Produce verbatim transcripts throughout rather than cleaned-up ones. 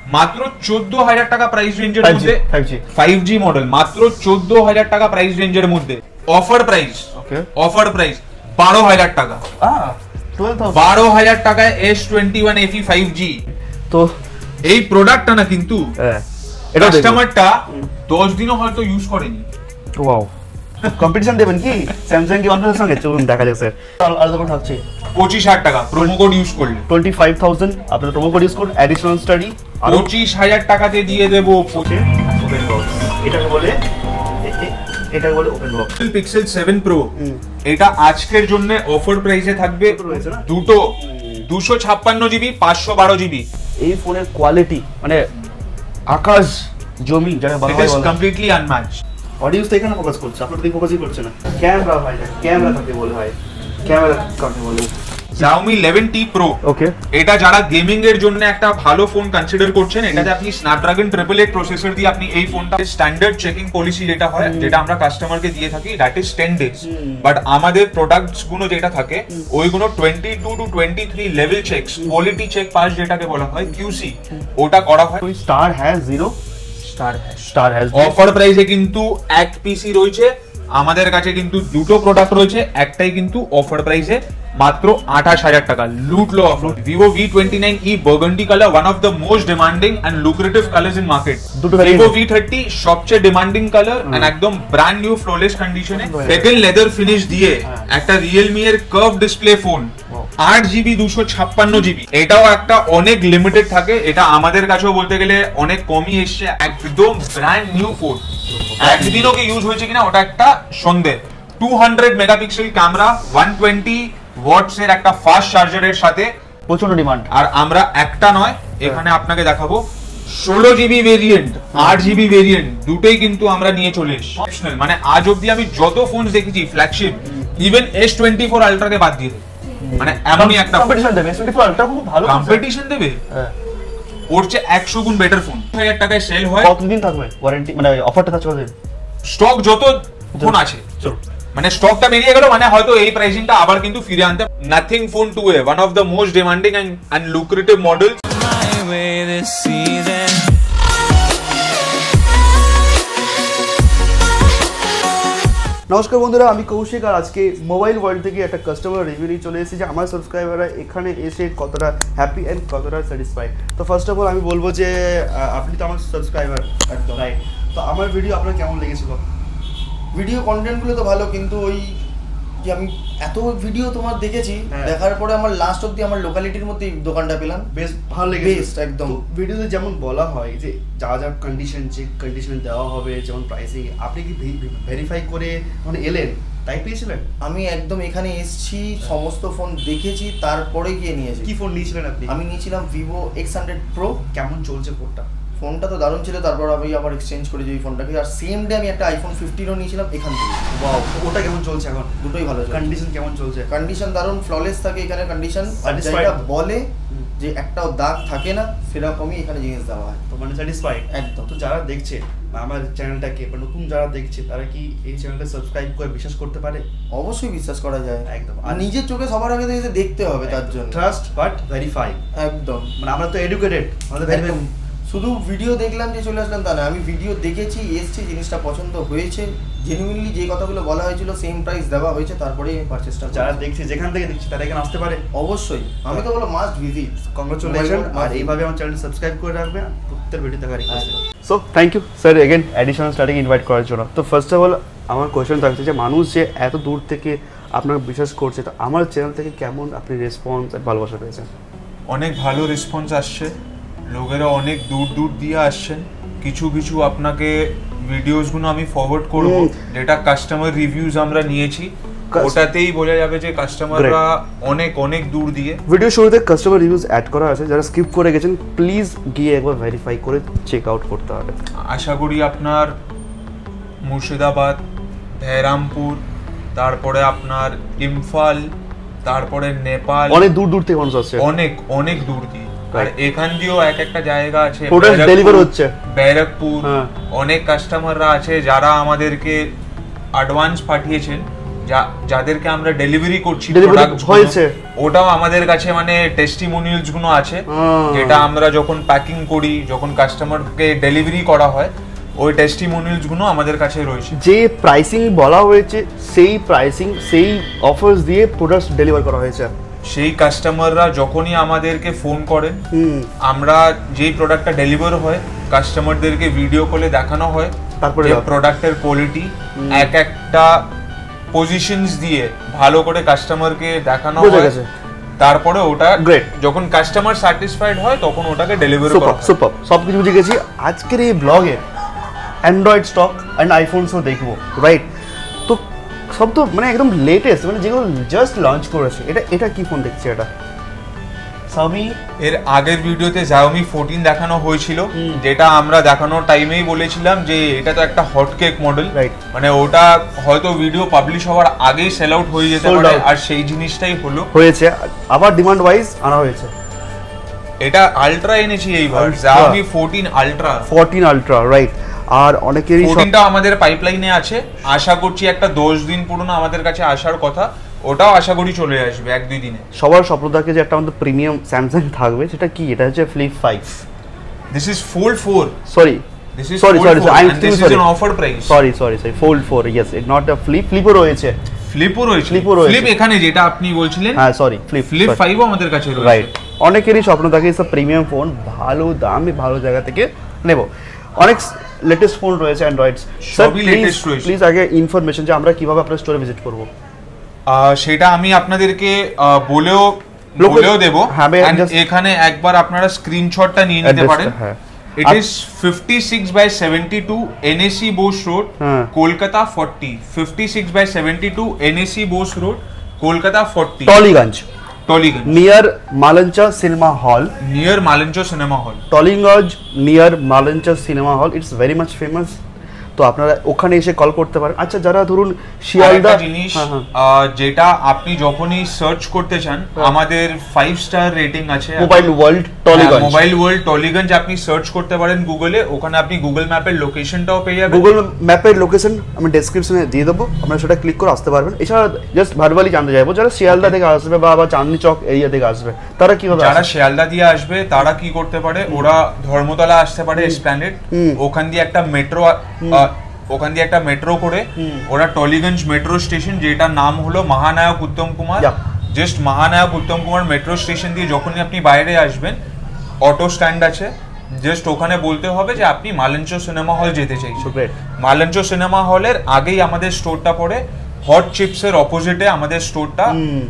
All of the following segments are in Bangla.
মাত্র চোদ্দ হাজার টাকা প্রাইস রেঞ্জের মধ্যে ফাইভ জি মডেল, মাত্র চোদ্দ হাজার টাকা প্রাইস রেঞ্জের মধ্যে offer price. Okay, offer price বারো হাজার টাকা, বারো হাজার টাকায় S twenty one F E five G. তো এই প্রোডাক্টটা না কিন্তু কাস্টমারটা দশ দিনও হয়তো ইউজ করেনি। ওয়াও, কম্পিটিশন দেবেন কি স্যামসাং কি ওয়ানপ্লাসের সঙ্গে? চলুন দেখা যাক স্যার। আর দাম থাকছে পঁচিশ হাজার টাকা প্রোমো কোড ইউজ করলে, টোয়েন্টি ফাইভ থাউজেন্ড আপনার প্রোমো কোড ইউজ করুন, অ্যাডিশনাল স্টাডি পঁচিশ হাজার টাকাতে দিয়ে দেবো। ওপেন বক্স এটাকে বলে, এটাকে বলে open box. Pixel seven pro, এটা আজকের জন্য অফার প্রাইসে থাকবে দুটো দুশো ছাপ্পান্ন জিবি পাঁচশো বারো জিবি। এই ফোনের কোয়ালিটি মানে আকাশ জমি, যারা বলা হয় কমপ্লিটলি আনম্যাচড। অডিও তো এখানে ফোকাস করছে, আপনার দিকে ফোকাসই করছে না। ক্যামেরা ভাই, ক্যামেরা কাকে বলে ভাই, ক্যামেরা কাকে বলে? Xiaomi eleven T Pro, okay, এটা যারা গেমিং এর জন্য একটা ভালো ফোন কনসিডার করছেন, এটাতে আপনি স্ন্যাপড্রাগন ট্রিপল এইট প্রসেসর দিয়ে আপনি এই ফোনটা স্ট্যান্ডার্ড চেকিং পলিসি যেটা হয়, যেটা আমরা কাস্টমারকে দিয়ে থাকি, that is ten days. But আমাদের প্রোডাক্টস গুলো যেটা থাকে ওইগুলো twenty two to twenty three level checks, quality check pass যেটাকে বলা হয় কিউসি, ওটা করা হয়। Star has zero, star has star has offer প্রাইসে কিন্তু এক পিসি রয়েছে আমাদের কাছে, কিন্তু দুটো প্রোডাক্ট রয়েছে, একটাই কিন্তু অফার প্রাইসে মাত্র আঠাশ হাজার টাকা। লুটলো offer. Vivo V twenty nine E Burgundy color, one of the most demanding and lucrative colors in market. Vivo V thirty সবচেয়ে ডিমান্ডিং কালার এন্ড একদম ব্র্যান্ড নিউ ফ্লোলেস কন্ডিশনে সেকেন্ড লেদার ফিনিশ দিয়ে একটা Realme এর কার্ভ ডিসপ্লে ফোন, আট জিবি দুশো ছাপ্পান্ন জিবি। এটাও একটা অনেক লিমিটেড থাকে, এটা আমাদের কাছেও বলতে গেলে অনেক কমই এসছে, একদম ব্র্যান্ড নিউ ফোন। একদিনও কি ইউজ হয়েছে কিনা ওটা একটা সন্দেহ। Two hundred megapixel camera, one twenty watts এর একটা ফাস্ট চার্জারের সাথে, প্রচন্ড ডিমান্ড। আর আমরা একটা নয়, এখানে আপনাকে দেখাবো ষোলো জিবি ভেরিয়েন্ট, আট জিবি ভেরিয়েন্ট, দুটোই কিন্তু আমরা নিয়ে চলে এসেছি। মানে আজ অব্দি আমি যত ফোন দেখেছি flagship, even S twenty four আলট্রাকে বাদ দিয়ে, মানে এমনই একটা কম্পিটিশন দেবে। এস টোয়েন্টি ফোর আলট্রা খুব ভালো কম্পিটিশন দেবে, ওর চেয়ে একশো গুণ বেটার ফোন। হাজার টাকায় সেল হয়। কতদিন থাকবে ওয়ারেন্টি, মানে অফারটা থাকবে কতদিন? স্টক যত ফোন আছে, মানে স্টকটা বেরিয়ে গেল মানে হয়তো এই প্রাইসিংটা আবার কিন্তু ফিরে আনতে। Nothing phone two A, one of the most demanding and and lucrative model. নমস্কার বন্ধুরা, আমি কৌশিক, আর আজকে মোবাইল ওয়ার্ল্ড থেকে একটা কাস্টমার রিভিউ নিয়ে চলে এসেছি যে আমার সাবস্ক্রাইবাররা এখানে এসে কতটা হ্যাপি অ্যান্ড কতটা স্যাটিসফাইড। তো ফার্স্ট অফ অল আমি বলবো যে আপনি তো আমার সাবস্ক্রাইবার, একদম রাইট। তো আমার ভিডিও আপনার কেমন লেগেছিল? ভিডিও কন্টেন্টগুলো তো ভালো, কিন্তু ওই যে আমি এত ভিডিও তোমার দেখেছি, দেখার পরে আমার লাস্ট অবধি আমার লোকালিটির মধ্যেই দোকানটা পেলাম, বেশ ভালো লেগেছে একদম। ভিডিওতে যেমন বলা হয় যে যা যা কন্ডিশন চেক কন্ডিশন দেওয়া হবে, যেমন প্রাইসিং, আপনি কি ভেরিফাই করে মানে এলেন তাই পেয়েছিলেন? আমি একদম এখানে এসেছি, সমস্ত ফোন দেখেছি, তারপরে গিয়ে নিয়েছি। কি ফোন নিয়েছিলেন আপনি? আমি নিয়েছিলাম ভিভো এক্স হান্ড্রেড প্রো। কেমন চলছে ফোনটা? ফোনটা তো দারুণ ছিল, তারপর আমি আবার এক্সচেঞ্জ করেছি ওই ফোনটাকে, আর সেম ডে আমি একটা আইফোন ফিফটিনও নিয়েছিলাম এখান থেকে। ওয়াও, ওটা কেমন চলছে এখন? দুটোই ভালো চলছে। কন্ডিশন কেমন চলছে? কন্ডিশন দারুণ ফ্ললেস থাকে এখানে কন্ডিশন, আর যেটা বলে যে একটাও দাগ থাকে না সেরকমই এখানে জিনিস দেওয়া হয়। তো মানে স্যাটিসফাইড একদম। তো যারা দেখছে আমার চ্যানেলটাকে বা নতুন যারা দেখছে, তারা কি এই চ্যানেলটা সাবস্ক্রাইব করে বিশ্বাস করতে পারে? অবশ্যই বিশ্বাস করা যায় একদম। আর নিজের চোখে সবার আগে এসে দেখতে হবে, তার জন্য ট্রাস্ট বাট ভেরিফাই। একদম, মানে আমরা তো এডুকেটেড, আমাদের ভেরিফাই। শুধু ভিডিও দেখলাম যে চলে আসলাম তা না, আমি ভিডিও দেখেছি, এসছি, জিনিসটা পছন্দ হয়েছে, জেনুইনলি যে কথাগুলো বলা হয়েছিল সেম প্রাইস দেওয়া হয়েছে, তারপরেই আমি পারচেজটা। যারা দেখছে, যেখান থেকে দেখছে, তারা এখানে আসতে পারে অবশ্যই। আমি তো বলো মাস্ট ভিজিট। কংগ্রাচুলেশন, আর এইভাবে আমার চ্যানেলটা সাবস্ক্রাইব করে রাখবেন, প্রত্যেক ভিডিও দেখার request. So thank you sir again additional starting invite করার জন্য। তো ফার্স্ট অফ অল আমার কোয়েশ্চেন থাকছে যে মানুষ যে এত দূর থেকে আপনার বিশ্বাস করছে, তো আমার চ্যানেল থেকে কেমন আপনি রেসপন্স আর ভালোবাসা পেয়েছেন? অনেক ভালো রেসপন্স আসছে, লোকেরা অনেক দূর দূর দিয়ে আসছেন। কিছু কিছু আপনাকে ভিডিওসগুলো আমি ফরওয়ার্ড করব, যেটা কাস্টমার রিভিউজ আমরা নিয়েছি, ওটাতেই বোঝা যাবে যে কাস্টমাররা অনেক অনেক দূর দিয়ে। ভিডিও শুরুতে কাস্টমার রিভিউজ অ্যাড করা আছে, যারা স্কিপ করে গেছেন প্লিজ গিয়ে একবার ভেরিফাই করে চেক আউট করতে হবে। আশা করি আপনার মুর্শিদাবাদ, বেহরামপুর, তারপরে আপনার ইমফল, তারপরে নেপাল, অনেক দূর দূর থেকে মানুষ আসছে, অনেক অনেক দূর দিয়ে। আর এখান দিয়েও এক একটা জায়গা আছে প্রোডাক্ট ডেলিভার হচ্ছে, ব্যারাকপুর, অনেক কাস্টমাররা আছে যারা আমাদেরকে অ্যাডভান্স পাঠিয়েছেন যা যাদেরকে আমরা ডেলিভারি করছি Delivery products গুলো, হয়েছে। ওটাও আমাদের কাছে মানে টেস্টিমোনিয়ালস গুলো আছে, যেটা আমরা যখন প্যাকিং করি, যখন কাস্টমারকে ডেলিভারি করা হয়, ওই টেস্টিমোনিয়ালস গুলো আমাদের কাছে রয়েছে। যে প্রাইসিং বলা হয়েছে সেই প্রাইসিং সেই অফার্স দিয়ে প্রোডাক্ট ডেলিভার করা হয়েছে। সেই কাস্টমাররা যখনই আমাদেরকে ফোন করেন, আমরা যেই প্রোডাক্টটা ডেলিভার হয় কাস্টমারদেরকে ভিডিও কলে দেখানো হয়, তারপরে যে প্রোডাক্টের কোয়ালিটি এক একটা পজিশনস দিয়ে ভালো করে কাস্টমারকে দেখানো হয়, তারপরে ওটা গ্রেট, যখন কাস্টমার স্যাটিসফাইড হয় তখন ওটাকে ডেলিভারি করা হয়। সুপার, সব কিছু বুঝে গেছি। আজকের এই ব্লগে অ্যান্ড্রয়েড স্টক অ্যান্ড আইফোনসও দেখবো, রাইট? তো সব তো মানে একদম লেটেস্ট, মানে যেগুলো জাস্ট লঞ্চ করেছে। এটা এটা কি ফোন দেখছি? এটা Xiaomi। এর আগের ভিডিওতে Xiaomi ফোরটিন দেখানো হয়েছিল, যেটা আমরা দেখানোর টাইমেই বলেছিলাম যে এটা তো একটা হট কেক মডেল, মানে ওটা হয়তো ভিডিও পাবলিশ হওয়ার আগেই সেল আউট হয়ে যেতে পারে, আর সেই জিনিসটাই হলো হয়েছে। আবার ডিমান্ড ওয়াইজ আনা হয়েছে। এটা আলট্রা এনেছি এইবার, Xiaomi fourteen ultra. Fourteen ultra, right. আর অনেকেরই ফোরটিনটা আমাদের পাইপলাইনে আছে, আশা করছি একটা দশ দিন পুরনো আমাদের কাছে আসার কথা, ওটাও আশা করি চলে আসবে এক দুই দিনে। সবার স্বপ্ন থাকে যে একটা আমাদের প্রিমিয়াম স্যামসাং থাকবে, সেটা কি? এটা হচ্ছে flip five. This is fold four. Sorry this is sorry sorry I am this is on offer price. Sorry sorry sorry fold four, yes, it not a flip. ফ্লিপও রয়েছে, ফ্লিপও রয়েছে, ফ্লিপও রয়েছে। ফ্লিপ এখানে যেটা আপনি বলছিলেন, হ্যাঁ সরি ফ্লিপ ফ্লিপ ফাইভও আমাদের কাছে রয়েছে, রাইট। অনেকেরই স্বপ্ন থাকে সব প্রিমিয়াম ফোন ভালো দামে ভালো জায়গা থেকে নেব। অনেক লেটেস্ট ফোন রয়েছে অ্যান্ড্রয়েডস, সবই লেটেস্ট রয়েছে। প্লিজ আগে ইনফরমেশন যে আমরা কিভাবে আপনার স্টোরে ভিজিট করব, সেটা আমি আপনাদেরকে বলেও বলেও দেব। এখানে একবার আপনারা স্ক্রিনশটটা নিয়ে নিতে পারেন। It is fifty-six by seventy-two N A C Bose Road, Kolkata forty. fifty-six by seventy-two N A C Bose Road, Kolkata forty. Tollygunge. Tollygunge. Near Malancha Cinema Hall. Near Malancha Cinema Hall. Tollygunge near Malancha Cinema Hall. It's very much famous. তো আপনারা ওখানে এসে কল করতে পারেন। আচ্ছা, যারা ধরুন শিয়ালদা জিনিস, যেটা আপনি যখনই সার্চ করতে চান, আমাদের ফাইভ স্টার রেটিং আছে mobile world Tollygunge. Mobile world Tollygunge আপনি সার্চ করতে পারেন গুগলে, ওখানে আপনি গুগল ম্যাপের লোকেশনটাও পেয়ে যাবেন। গুগল ম্যাপের লোকেশন আমি ডেসক্রিপশনে দিয়ে দেবো, আপনারা সেটা ক্লিক করে আসতে পারবেন। এছাড়া জাস্ট ভার্বালি জানতে চাইবো, যারা শিয়ালদা থেকে আসবে বা বা চাঁদনি চক এরিয়া থেকে আসবে, তারা কিভাবে? যারা শিয়ালদা দিয়ে আসবে তারা কি করতে পারে, ওরা ধর্মতলা আসতে পারে এসপ্ল্যানেড, ওখান দিয়ে একটা মেট্রো ওখান দিয়ে একটা মেট্রো করে ওরা টলিগঞ্জ মেট্রো স্টেশন, যেটার নাম হলো মহানায়ক উত্তম কুমার, জাস্ট মহানায়ক উত্তম কুমার মেট্রো স্টেশন দিয়ে যখনই আপনি বাইরে আসবেন, অটো স্ট্যান্ড আছে, জাস্ট ওখানে বলতে হবে যে আপনি মালঞ্চ সিনেমা হল যেতে চাইছেন। মালঞ্চ সিনেমা হলের আগেই আমাদের স্টোরটা পড়ে, হট চিপসের অপোজিটে আমাদের স্টোরটা,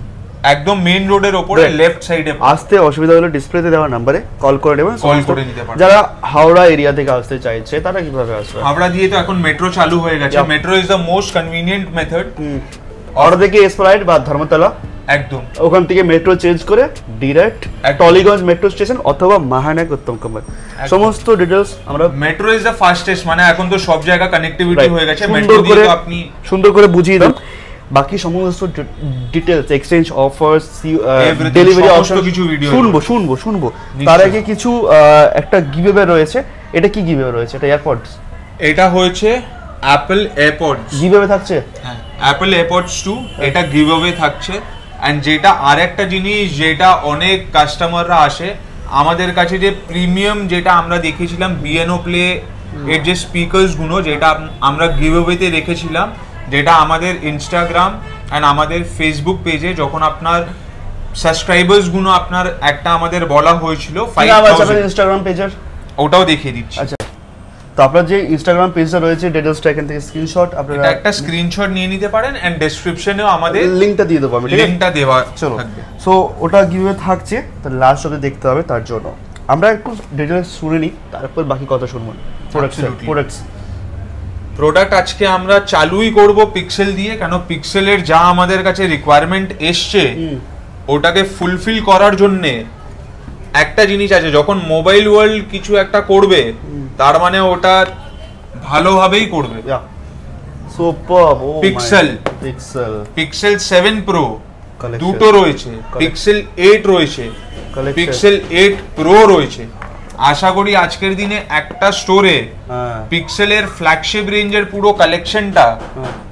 একদম মেইন রোডের উপরে লেফট সাইডে। আসতে অসুবিধা হলে ডিসপ্লেতে দেওয়া নম্বরে কল করে নেবেন, কল করে নিতে পারেন। যারা হাওড়া এরিয়া থেকে আসতে চাইছে তারা কিভাবে আসবে? হাওড়া দিয়ে তো এখন মেট্রো চালু হয়ে গেছে, metro is the most convenient method. Howrah থেকে এসপ্লানেড বা ধর্মতলা, একদম ওখান থেকে মেট্রো চেঞ্জ করে ডিরেক্ট টলিগঞ্জ মেট্রো স্টেশন অথবা মহানায়ক উত্তম কুমার, সমস্ত ডিটেইলস আমরা। মেট্রো ইজ দ্য ফাস্টেস্ট, মানে এখন তো সব জায়গা কানেক্টিভিটি হয়ে গেছে, মেট্রো দিয়ে তো আপনি সুন্দর করে বুঝিয়ে দাও। বাকি সমস্ত details, exchange offers, delivery option কিছু ভিডিও শুনবো শুনবো শুনবো তার আগে কিছু একটা গিভঅ্যাওয়ে রয়েছে। এটা কি গিভঅ্যাওয়ে রয়েছে? এটা এয়ারপডস, এটা হয়েছে অ্যাপল এয়ারপডস গিভঅ্যাওয়ে থাকছে। হ্যাঁ, অ্যাপল এয়ারপডস টু এটা গিভঅ্যাওয়ে থাকছে। এন্ড যেটা আরেকটা জিনিস, যেটা অনেক কাস্টমাররা আসে আমাদের কাছে, যে প্রিমিয়াম যেটা আমরা দেখেছিলাম বিএনও প্লে এর যে স্পিকারস গুলো, যেটা আমরা গিভঅ্যাওয়েতে রেখেছিলাম, যেটা আমাদের ইনস্টাগ্রাম এন্ড আমাদের ফেসবুক পেজে যখন আপনার সাবস্ক্রাইবার্স গুলো আপনার একটা আমাদের বলা হয়েছিল ফাইভ থাউজেন্ড ইনস্টাগ্রাম পেজের, ওটাও দেখিয়ে দিচ্ছি। আচ্ছা, তো আপনার যে ইনস্টাগ্রাম পেজটা রয়েছে ডিটেইলসটা এখান থেকে স্ক্রিনশট আপনারা একটা স্ক্রিনশট নিয়ে নিতে পারেন, এন্ড ডেসক্রিপশনেও আমাদের লিংকটা দিয়ে দেবো আমি, লিংকটা দেওয়া থাকবে। সো ওটা কিভাবে থাকছে তার লাস্ট অবধি দেখতে হবে, তার জন্য আমরা একটু ডিটেইলস শুনে নিই, তারপর বাকি কথা শুনবো। প্রোডাক্টস প্রোডাক্টস প্রোডাক্ট আজকে আমরা চালুই করব পিক্সেল দিয়ে, কেন পিক্সেলের যা আমাদের কাছে রিকোয়ারমেন্ট এসছে ওটাকে ফুলফিল করার জন্য একটা জিনিস আছে, যখন মোবাইল ওয়ার্ল্ড কিছু একটা করবে তার মানে ওটা ভালোভাবেই করবে। Super Pixel Pixel Pixel seven pro দুটো রয়েছে, পিক্সেল এইট রয়েছে, পিক্সেল এইট প্রো রয়েছে। আশা করি আজকের দিনে একটা স্টোরে পিক্সেলের ফ্ল্যাগশিপ রেঞ্জের পুরো কালেকশনটা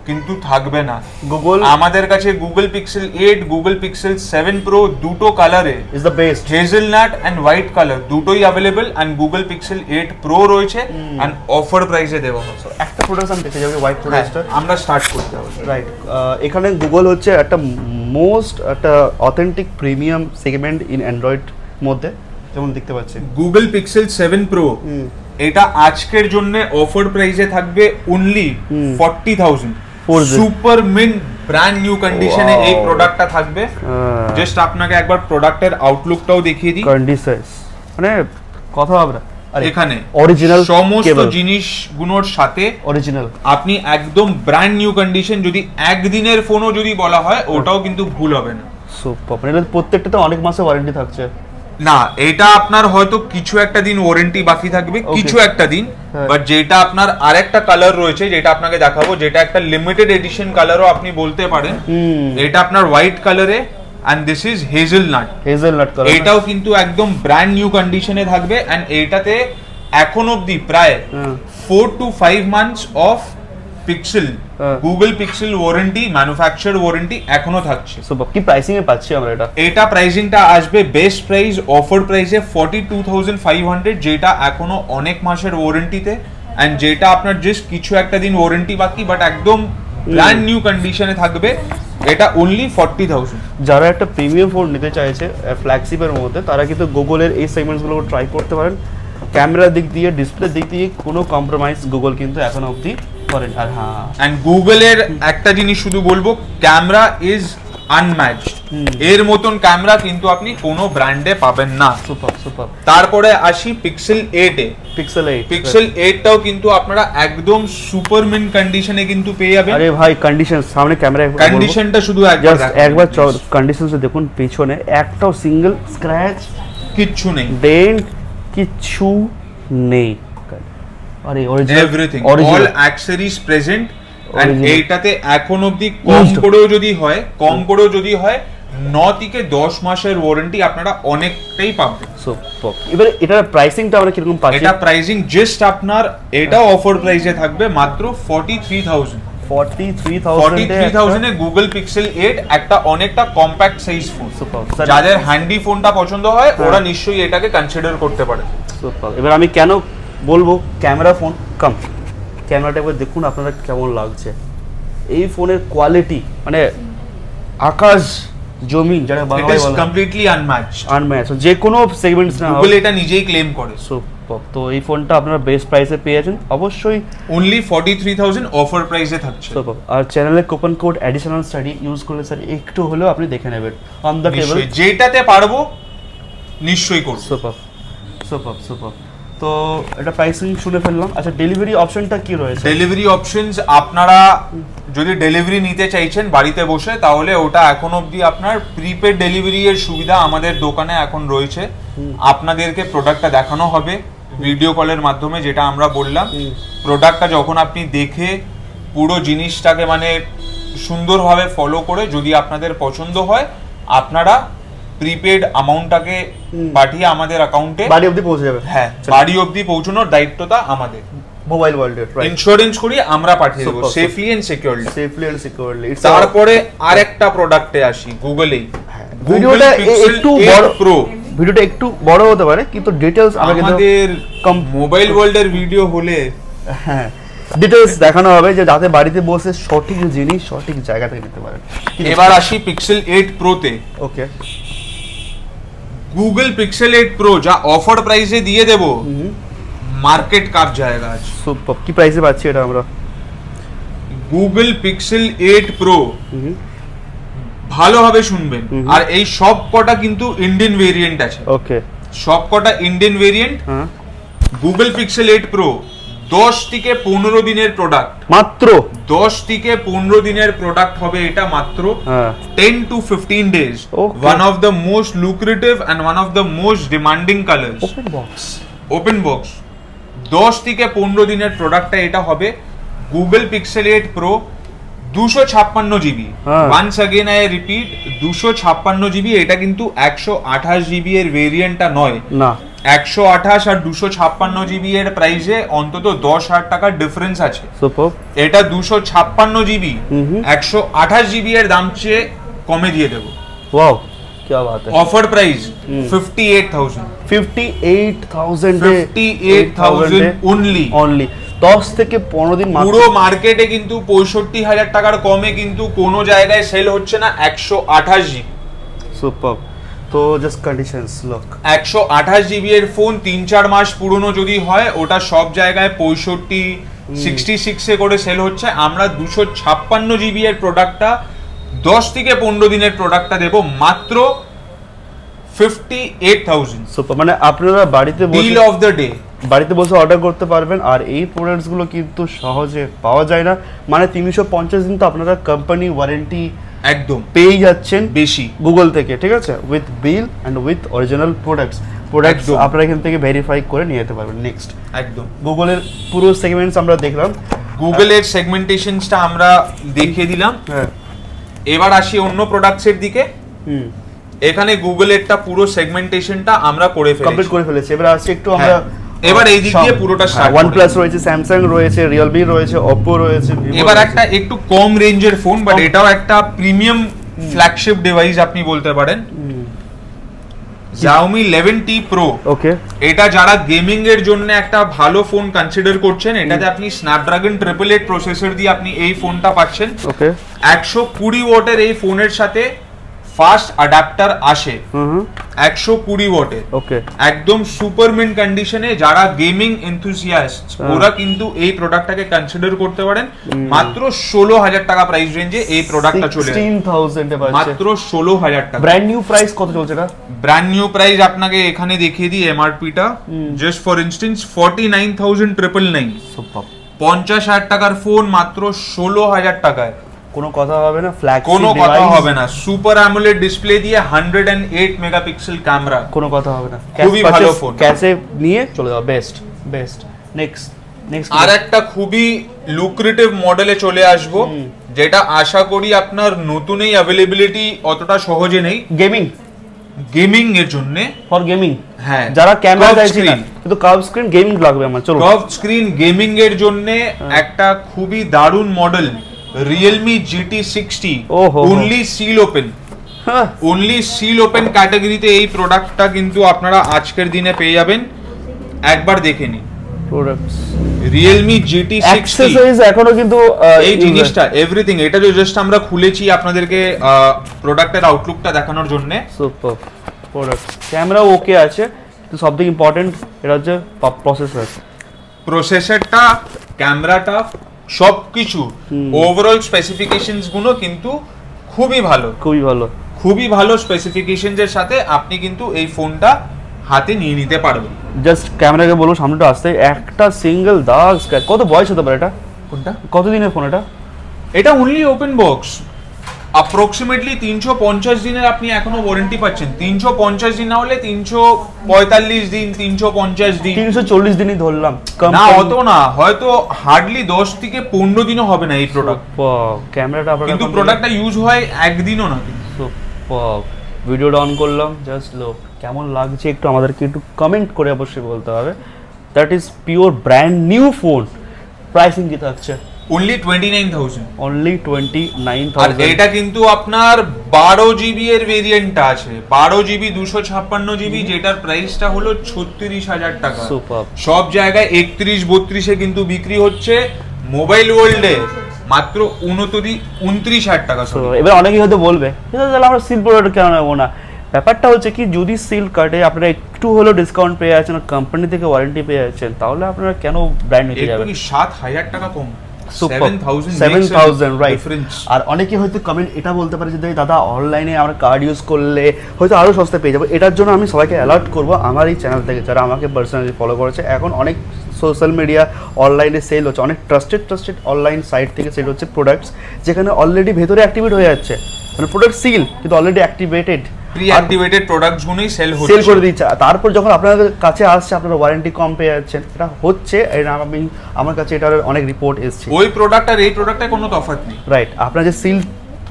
কিন্তু থাকবে না। গুগল আমাদের কাছে Google Pixel eight, Google Pixel seven pro দুটো কালারে is the best, hazelnut and white colour দুটোই available, and Google Pixel eight pro রয়েছে এন্ড অফার প্রাইসে দেওয়া হচ্ছে। একটা প্রোডাক্ট আমি দেখে যাবো হোয়াইট প্রোডাক্টটা, আমরা স্টার্ট করতে হবে। রাইট, এখানে গুগল হচ্ছে একটা মোস্ট একটা authentic premium segment in Android মধ্যে, যেমন দেখতে পাচ্ছেন গুগল পিক্সেল সেভেন প্রো এটা আজকের জন্য অফার প্রাইসে থাকবে only forty thousand. Super mint brand new কন্ডিশনে এই প্রোডাক্টটা থাকবে। জাস্ট আপনাকে একবার প্রোডাক্টের আউটলুকটাও দেখিয়ে দিই। কন্ডিশনস মানে কথা হবে এখানে অরিজিনাল সমস্ত জিনিসগুলোর সাথে অরিজিনাল, আপনি একদম ব্র্যান্ড নিউ কন্ডিশন, যদি একদিনের ফোনও যদি বলা হয় ওটাও কিন্তু ভুল হবে না। সুপার, মানে প্রত্যেকটাতে অনেক মাসের ওয়ারেন্টি থাকছে না, এটা আপনার হয়তো কিছু একটা দিন ওয়ারেন্টি বাকি থাকবে, কিছু একটা দিন, বাট যেটা আপনার আরেকটা কালার রয়েছে যেটা আপনাকে দেখাবো, যেটা একটা লিমিটেড এডিশন কালারও আপনি বলতে পারেন, এটা আপনার হোয়াইট কালারে and this is hazelnut hazelnut color, এটাও কিন্তু একদম ব্র্যান্ড নিউ কন্ডিশনে থাকবে and এটাতে এখন অবধি প্রায় four to five months of Pixel Google Pixel warranty, manufacture warranty এখনো থাকছে। সো কি প্রাইসিং এ পাচ্ছি আমরা এটা? এটা প্রাইসিংটা আসবে বেস্ট প্রাইস অফার প্রাইসে forty two thousand five hundred, যেটা এখনো অনেক মাসের ওয়ারেন্টিতে এন্ড যেটা আপনার জাস্ট কিছু একটা দিন ওয়ারেন্টি বাকি, বাট একদম ব্র্যান্ড নিউ কন্ডিশনে থাকবে। এটা অনলি ফর্টি থাউজেন্ড। যারা একটা প্রিমিয়াম ফোন নিতে চাইছে ফ্ল্যাগশিপের মধ্যে, তারা কিন্তু গুগলের এই সেগমেন্টসগুলো ট্রাই করতে পারেন। ক্যামেরার দিক দিয়ে, ডিসপ্লে দিক দিয়ে কোনো কম্প্রোমাইজ গুগল কিন্তু এখন অবধি করেন। আর হ্যাঁ, এন্ড গুগলের একটা জিনিস শুধু বলবো, ক্যামেরা ইজ আনম্যাচড। এর মতন ক্যামেরা কিন্তু আপনি কোনো ব্র্যান্ডে পাবেন না। Super super. তারপরে আসি Pixel eight A. Pixel eight Pixel eight টাও কিন্তু আপনারা একদম সুপার মিন্ট কন্ডিশনে কিন্তু পেয়ে যাবেন। আরে ভাই, কন্ডিশন সামনে ক্যামেরা, কন্ডিশনটা শুধু একবার একবার কন্ডিশনসে দেখুন, পিছনে একটাও সিঙ্গেল স্ক্র্যাচ কিচ্ছু নেই, ডেন্ট কিচ্ছু নেই। আরে original everything, all accessories present. And এইটাতে এখন অবধি কম করেও যদি হয়, কম করেও যদি হয় নয় থেকে দশ মাসের ওয়ারেন্টি আপনারা অনেকটাই পাবেন। সো এবারে এটার প্রাইসিংটা আমরা কিরকম পাচ্ছি? এটা প্রাইসিং জাস্ট আপনার এটা অফার প্রাইসে থাকবে মাত্র forty three thousand. Forty three thousand এ গুগল পিক্সেল এইট একটা অনেকটা কম্প্যাক্ট সাইজ ফোন। যাদের হ্যান্ডি ফোনটা পছন্দ হয় ওরা নিশ্চয়ই এটাকে কনসিডার করতে পারে। এবার আমি কেন বলবো ক্যামেরা ফোন কাম, ক্যামেরাটা একবার দেখুন আপনারা কেমন লাগছে। এই ফোনের কোয়ালিটি মানে আকাশ জমি, যারা বাংলায় বলে কমপ্লিটলি আনম্যাচড। আনম্যাচড যে কোনো সেগমেন্টস না, গুগল এটা নিজেই ক্লেম করে। সুপার। তো এই ফোনটা আপনারা বেস্ট প্রাইসে পেয়েছেন, অবশ্যই only forty three thousand offer প্রাইসে থাকছে। সুপার। আর চ্যানেলে coupon code additional study use করলে স্যার একটু হলেও আপনি দেখে নেবেন অন দ্য টেবল। যেটাতে পারবো নিশ্চয়ই করব। Super super super. তো এটা প্রাইসিং শুনে ফেললাম। আচ্ছা, ডেলিভারি অপশনটা কি রয়েছে? ডেলিভারি অপশনস আপনারা যদি ডেলিভারি নিতে চাইছেন বাড়িতে বসে, তাহলে ওটা এখন অবধি আপনার প্রিপেড ডেলিভারি এর সুবিধা আমাদের দোকানে এখন রয়েছে। আপনাদেরকে প্রোডাক্টটা দেখানো হবে ভিডিও কলের মাধ্যমে, যেটা আমরা বললাম। প্রোডাক্টটা যখন আপনি দেখে পুরো জিনিসটাকে মানে সুন্দরভাবে ফলো করে যদি আপনাদের পছন্দ হয়, আপনারা প্রিপেড অ্যামাউন্টটাকে পাঠিয়ে আমাদের অ্যাকাউন্টে বাড়ি অবধি পৌঁছে যাবে। হ্যাঁ, বাড়ি অবধি পৌঁছানোর দায়িত্বটা আমাদের। মোবাইল ওয়ার্ল্ডের ইন্স্যুরেন্স করি আমরা পাঠিয়ে দেব safely and securely. Safely and securely. তারপরে আরেকটা প্রোডাক্টে আসি, গুগলেই। ভিডিওটা একটু বড় প্রো, ভিডিওটা একটু বড় হতে পারে কিন্তু ডিটেইলস আমাদের মোবাইল ওয়ার্ল্ডের ভিডিও হলে হ্যাঁ ডিটেইলস দেখানো হবে, যে যাতে বাড়িতে বসে সঠিক জিনিস সঠিক জায়গা থেকে নিতে পারেন। এবার আসি পিক্সেল এইট প্রো তে। Okay, Google Pixel eight pro যা অফার প্রাইসে দিয়ে দেব, মার্কেট কাপ জায়গা আছে। সুপার। কি প্রাইসে পাচ্ছি এটা আমরা? গুগল পিক্সেল এইট প্রো ভালোভাবে শুনবেন, আর এই সব কটা কিন্তু ইন্ডিয়ান ভেরিয়েন্ট আছে। ওকে, সব কটা Indian variant. Google Pixel eight pro দশ থেকে পনেরো দিনের প্রোডাক্ট, মাত্র দশ থেকে পনেরো দিনের প্রোডাক্ট হবে এটা, মাত্র ten to fifteen days. One of the most lucrative and one of the most demanding colours. Open box, open box দশ থেকে পনেরো দিনের প্রোডাক্টটা এটা হবে। গুগল পিক্সেল এইট প্রো দুশো ছাপ্পান্ন GB, once again I repeat দুশো ছাপ্পান্ন জিবি। এটা কিন্তু একশো আঠাশ জিবি এর ভেরিয়েন্টটা নয়, না একশো আঠাশ আর দুশো ছাপ্পান্ন জিবি এর প্রাইসে অন্তত দশ হাজার টাকার ডিফারেন্স আছে। সুপার। এটা দুশো ছাপ্পান্ন জিবি একশো আঠাশ জিবি এর দাম চেয়ে কমে দিয়ে দেবো। ওয়াও क्या बात है। Offer price fifty eight thousand fifty eight thousand fifty eight thousand only only দশ থেকে পনেরো দিন মাত্র। পুরো মার্কেটে কিন্তু পঁয়ষট্টি হাজার টাকার কমে কিন্তু কোনো জায়গায় সেল হচ্ছে না একশো আঠাশ জিবি। সুপার। তো জাস্ট কন্ডিশনস লুক, একশো আঠাশ জিবি এর ফোন তিন চার মাস পুরনো যদি হয় ওটা সব জায়গায় পঁয়ষট্টি সিক্সটি সিক্সে করে সেল হচ্ছে। আমরা দুশো ছাপ্পান্ন জিবি এর প্রোডাক্টটা দশ থেকে পনেরো দিনের প্রোডাক্টটা দেবো মাত্র ফিফটি এইট থাউজেন্ড। সুপার। মানে আপনারা বাড়িতে ডিল অফ দ্য ডে বাড়িতে বসে অর্ডার করতে পারবেন। আর এই প্রোডাক্টসগুলো কিন্তু সহজে পাওয়া যায় না, মানে তিনশো পঞ্চাশ দিন তো আপনারা কোম্পানি ওয়ারেন্টি একদম পেয়ে যাচ্ছেন বেশি গুগল থেকে, ঠিক আছে, with bill and with original products products আপনারা এখান থেকে ভেরিফাই করে নিয়ে যেতে পারবেন। নেক্সট একদম গুগলের পুরো সেগমেন্টস আমরা দেখলাম, গুগলের সেগমেন্টেশনসটা আমরা দেখিয়ে দিলাম। হ্যাঁ, এবার আসি অন্য প্রোডাক্টসের দিকে। হুম, এখানে গুগলেরটা পুরো সেগমেন্টেশনটা আমরা করে ফেলেছি, কমপ্লিট করে ফেলেছি। এবার আসছি একটু আমরা এবার এই দিক দিয়ে পুরোটা স্টার্ট। OnePlus রয়েছে, Samsung রয়েছে, Realme রয়েছে, Oppo রয়েছে, Vivo এবার রয়েছে। একটা একটু কম রেঞ্জের ফোন, বাট এটাও একটা প্রিমিয়াম ফ্ল্যাগশিপ ডিভাইস আপনি বলতে পারেন, Xiaomi eleven T Pro। Okay, এটা যারা গেমিং এর জন্য একটা ভালো ফোন কনসিডার করছেন, এটাতে আপনি স্ন্যাপড্রাগন ট্রিপল এইট প্রসেসর দিয়ে আপনি এই ফোনটা পাচ্ছেন। ওকে, একশো কুড়ি ওয়াটের এই ফোনের সাথে ফাস্ট অ্যাডাপ্টার আসে, হুম, একশো কুড়ি ওয়াটের, ওকে, একদম সুপার মিন্ট কন্ডিশনে। যারা গেমিং এনথুসিয়াস্ট ওরা কিন্তু এই প্রোডাক্টটাকে কনসিডার করতে পারেন। মাত্র ষোলো হাজার টাকা প্রাইস রেঞ্জে এই প্রোডাক্টটা চলে সিক্সটিন থাউজেন্ড এ পাচ্ছে, মাত্র ষোলো হাজার টাকা। ব্র্যান্ড নিউ প্রাইস কত চলছে এটা? ব্র্যান্ড নিউ প্রাইস আপনাকে এখানে দেখিয়ে দিই এমআরপিটা, just for instance forty nine thousand triple nine, super. পঞ্চাশ হাজার টাকার ফোন মাত্র ষোলো হাজার টাকায়, কোনো কথা হবে না, ফ্ল্যাগশিপ কোনো কথা হবে না। সুপার অ্যামোলেড ডিসপ্লে দিয়ে hundred and eight megapixel camera, কোনো কথা হবে না। খুবই ভালো ফোন, ক্যাশে নিয়ে চলে যাও, বেস্ট বেস্ট। নেক্সট নেক্সট আর একটা খুবই লুক্রেটিভ মডেলে চলে আসবো, যেটা আশা করি আপনার নতুনেই অ্যাভেলেবিলিটি অতটা সহজে নেই গেমিং গেমিং এর জন্য। ফর গেমিং, হ্যাঁ, যারা ক্যামেরা Curved চাইছে না, screen। কিন্তু কার্ভ স্ক্রিন গেমিং লাগবে আমার। চলো, কার্ভড স্ক্রিন গেমিং এর জন্য একটা খুবই দারুণ model Realme G T sixty, ওহো, অনলি সিল ওপেন, হ্যাঁ, অনলি সিল ওপেন ক্যাটাগরিতে এই প্রোডাক্টটা কিন্তু আপনারা আজকের দিনে পেয়ে যাবেন। একবার দেখে নিন products, Realme G T sixty, accessories এখনো কিন্তু এই জিনিসটা এভরিথিং, এটা যে জাস্ট আমরা খুলেছি আপনাদেরকে প্রোডাক্টের আউটলুকটা দেখানোর জন্য। সুপার প্রোডাক্ট, ক্যামেরা ওকে আছে, কিন্তু সবথেকে ইম্পর্টেন্ট এটা হচ্ছে প্রসেসর, প্রসেসরটা, ক্যামেরাটা, সবকিছু ওভারঅল স্পেসিফিকেশনস গুলো কিন্তু খুবই ভালো, খুবই ভালো, খুবই ভালো স্পেসিফিকেশনস এর সাথে আপনি কিন্তু এই ফোনটা হাতে নিয়ে নিতে পারবেন। জাস্ট ক্যামেরাকে বলবো সামনেটা আসতে, একটা সিঙ্গেল দাগ স্ক্র্যাচ। কত বয়স হতে পারে এটা? কোনটা? কত দিনের ফোন এটা? এটা অনলি ওপেন বক্স, অ্যাপ্রক্সিমেটলি তিনশো পঞ্চাশ দিনের আপনি এখনো ওয়ারেন্টি পাচ্ছেন। তিনশো পঞ্চাশ দিন না হলে তিনশো পঁয়তাল্লিশ দিন, তিনশো পঞ্চাশ দিন, তিনশো চল্লিশ দিনই ধরলাম না অত না, হয়তো হার্ডলি দশ থেকে পনেরো দিনও হবে না এই প্রোডাক্ট। ক্যামেরাটা আপনারা কিন্তু প্রোডাক্টটা ইউজ হয় একদিনও না। সুপার। ভিডিওটা অন করলাম, জাস্ট লো, কেমন লাগছে একটু আমাদেরকে একটু কমেন্ট করে অবশ্যই বলতে হবে। That is pure brand new phone. Pricing কি থাকছে? Only twenty nine thousand, only twenty nine আর থাউজেন্ড। এটা কিন্তু আপনার বারো জিবি এর ভেরিয়েন্টটা আছে, বারো জিবি দুশো ছাপ্পান্ন জিবি, যেটার প্রাইসটা হলো ছত্রিশ হাজার টাকা। সুপার। সব জায়গায় একত্রিশ বত্রিশে কিন্তু বিক্রি হচ্ছে, মোবাইল ওয়ার্ল্ডে মাত্র উনত্রিশ উনত্রিশ হাজার টাকা। এবার অনেকেই হয়তো বলবে তাহলে আমরা সিল প্রোডাক্ট কেন নেবো না? ব্যাপারটা হচ্ছে কি, যদি সিল কাটে আপনারা একটু হলেও ডিসকাউন্ট পেয়ে যাচ্ছেন, কোম্পানি থেকে ওয়ারেন্টি পেয়ে যাচ্ছেন, তাহলে আপনারা কেন ব্র্যান্ড নিতে যাবেন? সাত হাজার টাকা কম, সেভেন থাউজেন্ড, রাইট। আর অনেকে হয়তো কমেন্ট এটা বলতে পারে যে দাদা অনলাইনে আমরা কার্ড ইউজ করলে হয়তো আরও সস্তা পেয়ে যাবো। এটার জন্য আমি সবাইকে অ্যালার্ট করবো, আমার এই চ্যানেল থেকে যারা আমাকে পার্সোনালি ফলো করেছে, এখন অনেক সোশ্যাল মিডিয়া অনলাইনে সেল হচ্ছে, অনেক ট্রাস্টেড ট্রাস্টেড অনলাইন সাইট থেকে সেল হচ্ছে প্রোডাক্টস, যেখানে অলরেডি ভেতরে অ্যাক্টিভেট হয়ে যাচ্ছে, মানে প্রোডাক্ট সিল কিন্তু already activated, pre activated products গুলোই সেল হচ্ছে, সেল করে দিচ্ছে। তারপর যখন আপনাদের কাছে আসছে আপনারা ওয়ারেন্টি কম পেয়ে যাচ্ছেন, এটা হচ্ছে। এটা আমি আমার কাছে এটার অনেক রিপোর্ট এসেছে। ওই প্রোডাক্ট আর এই প্রোডাক্টে কোনো তফাৎ নেই, রাইট। আপনার যে সিল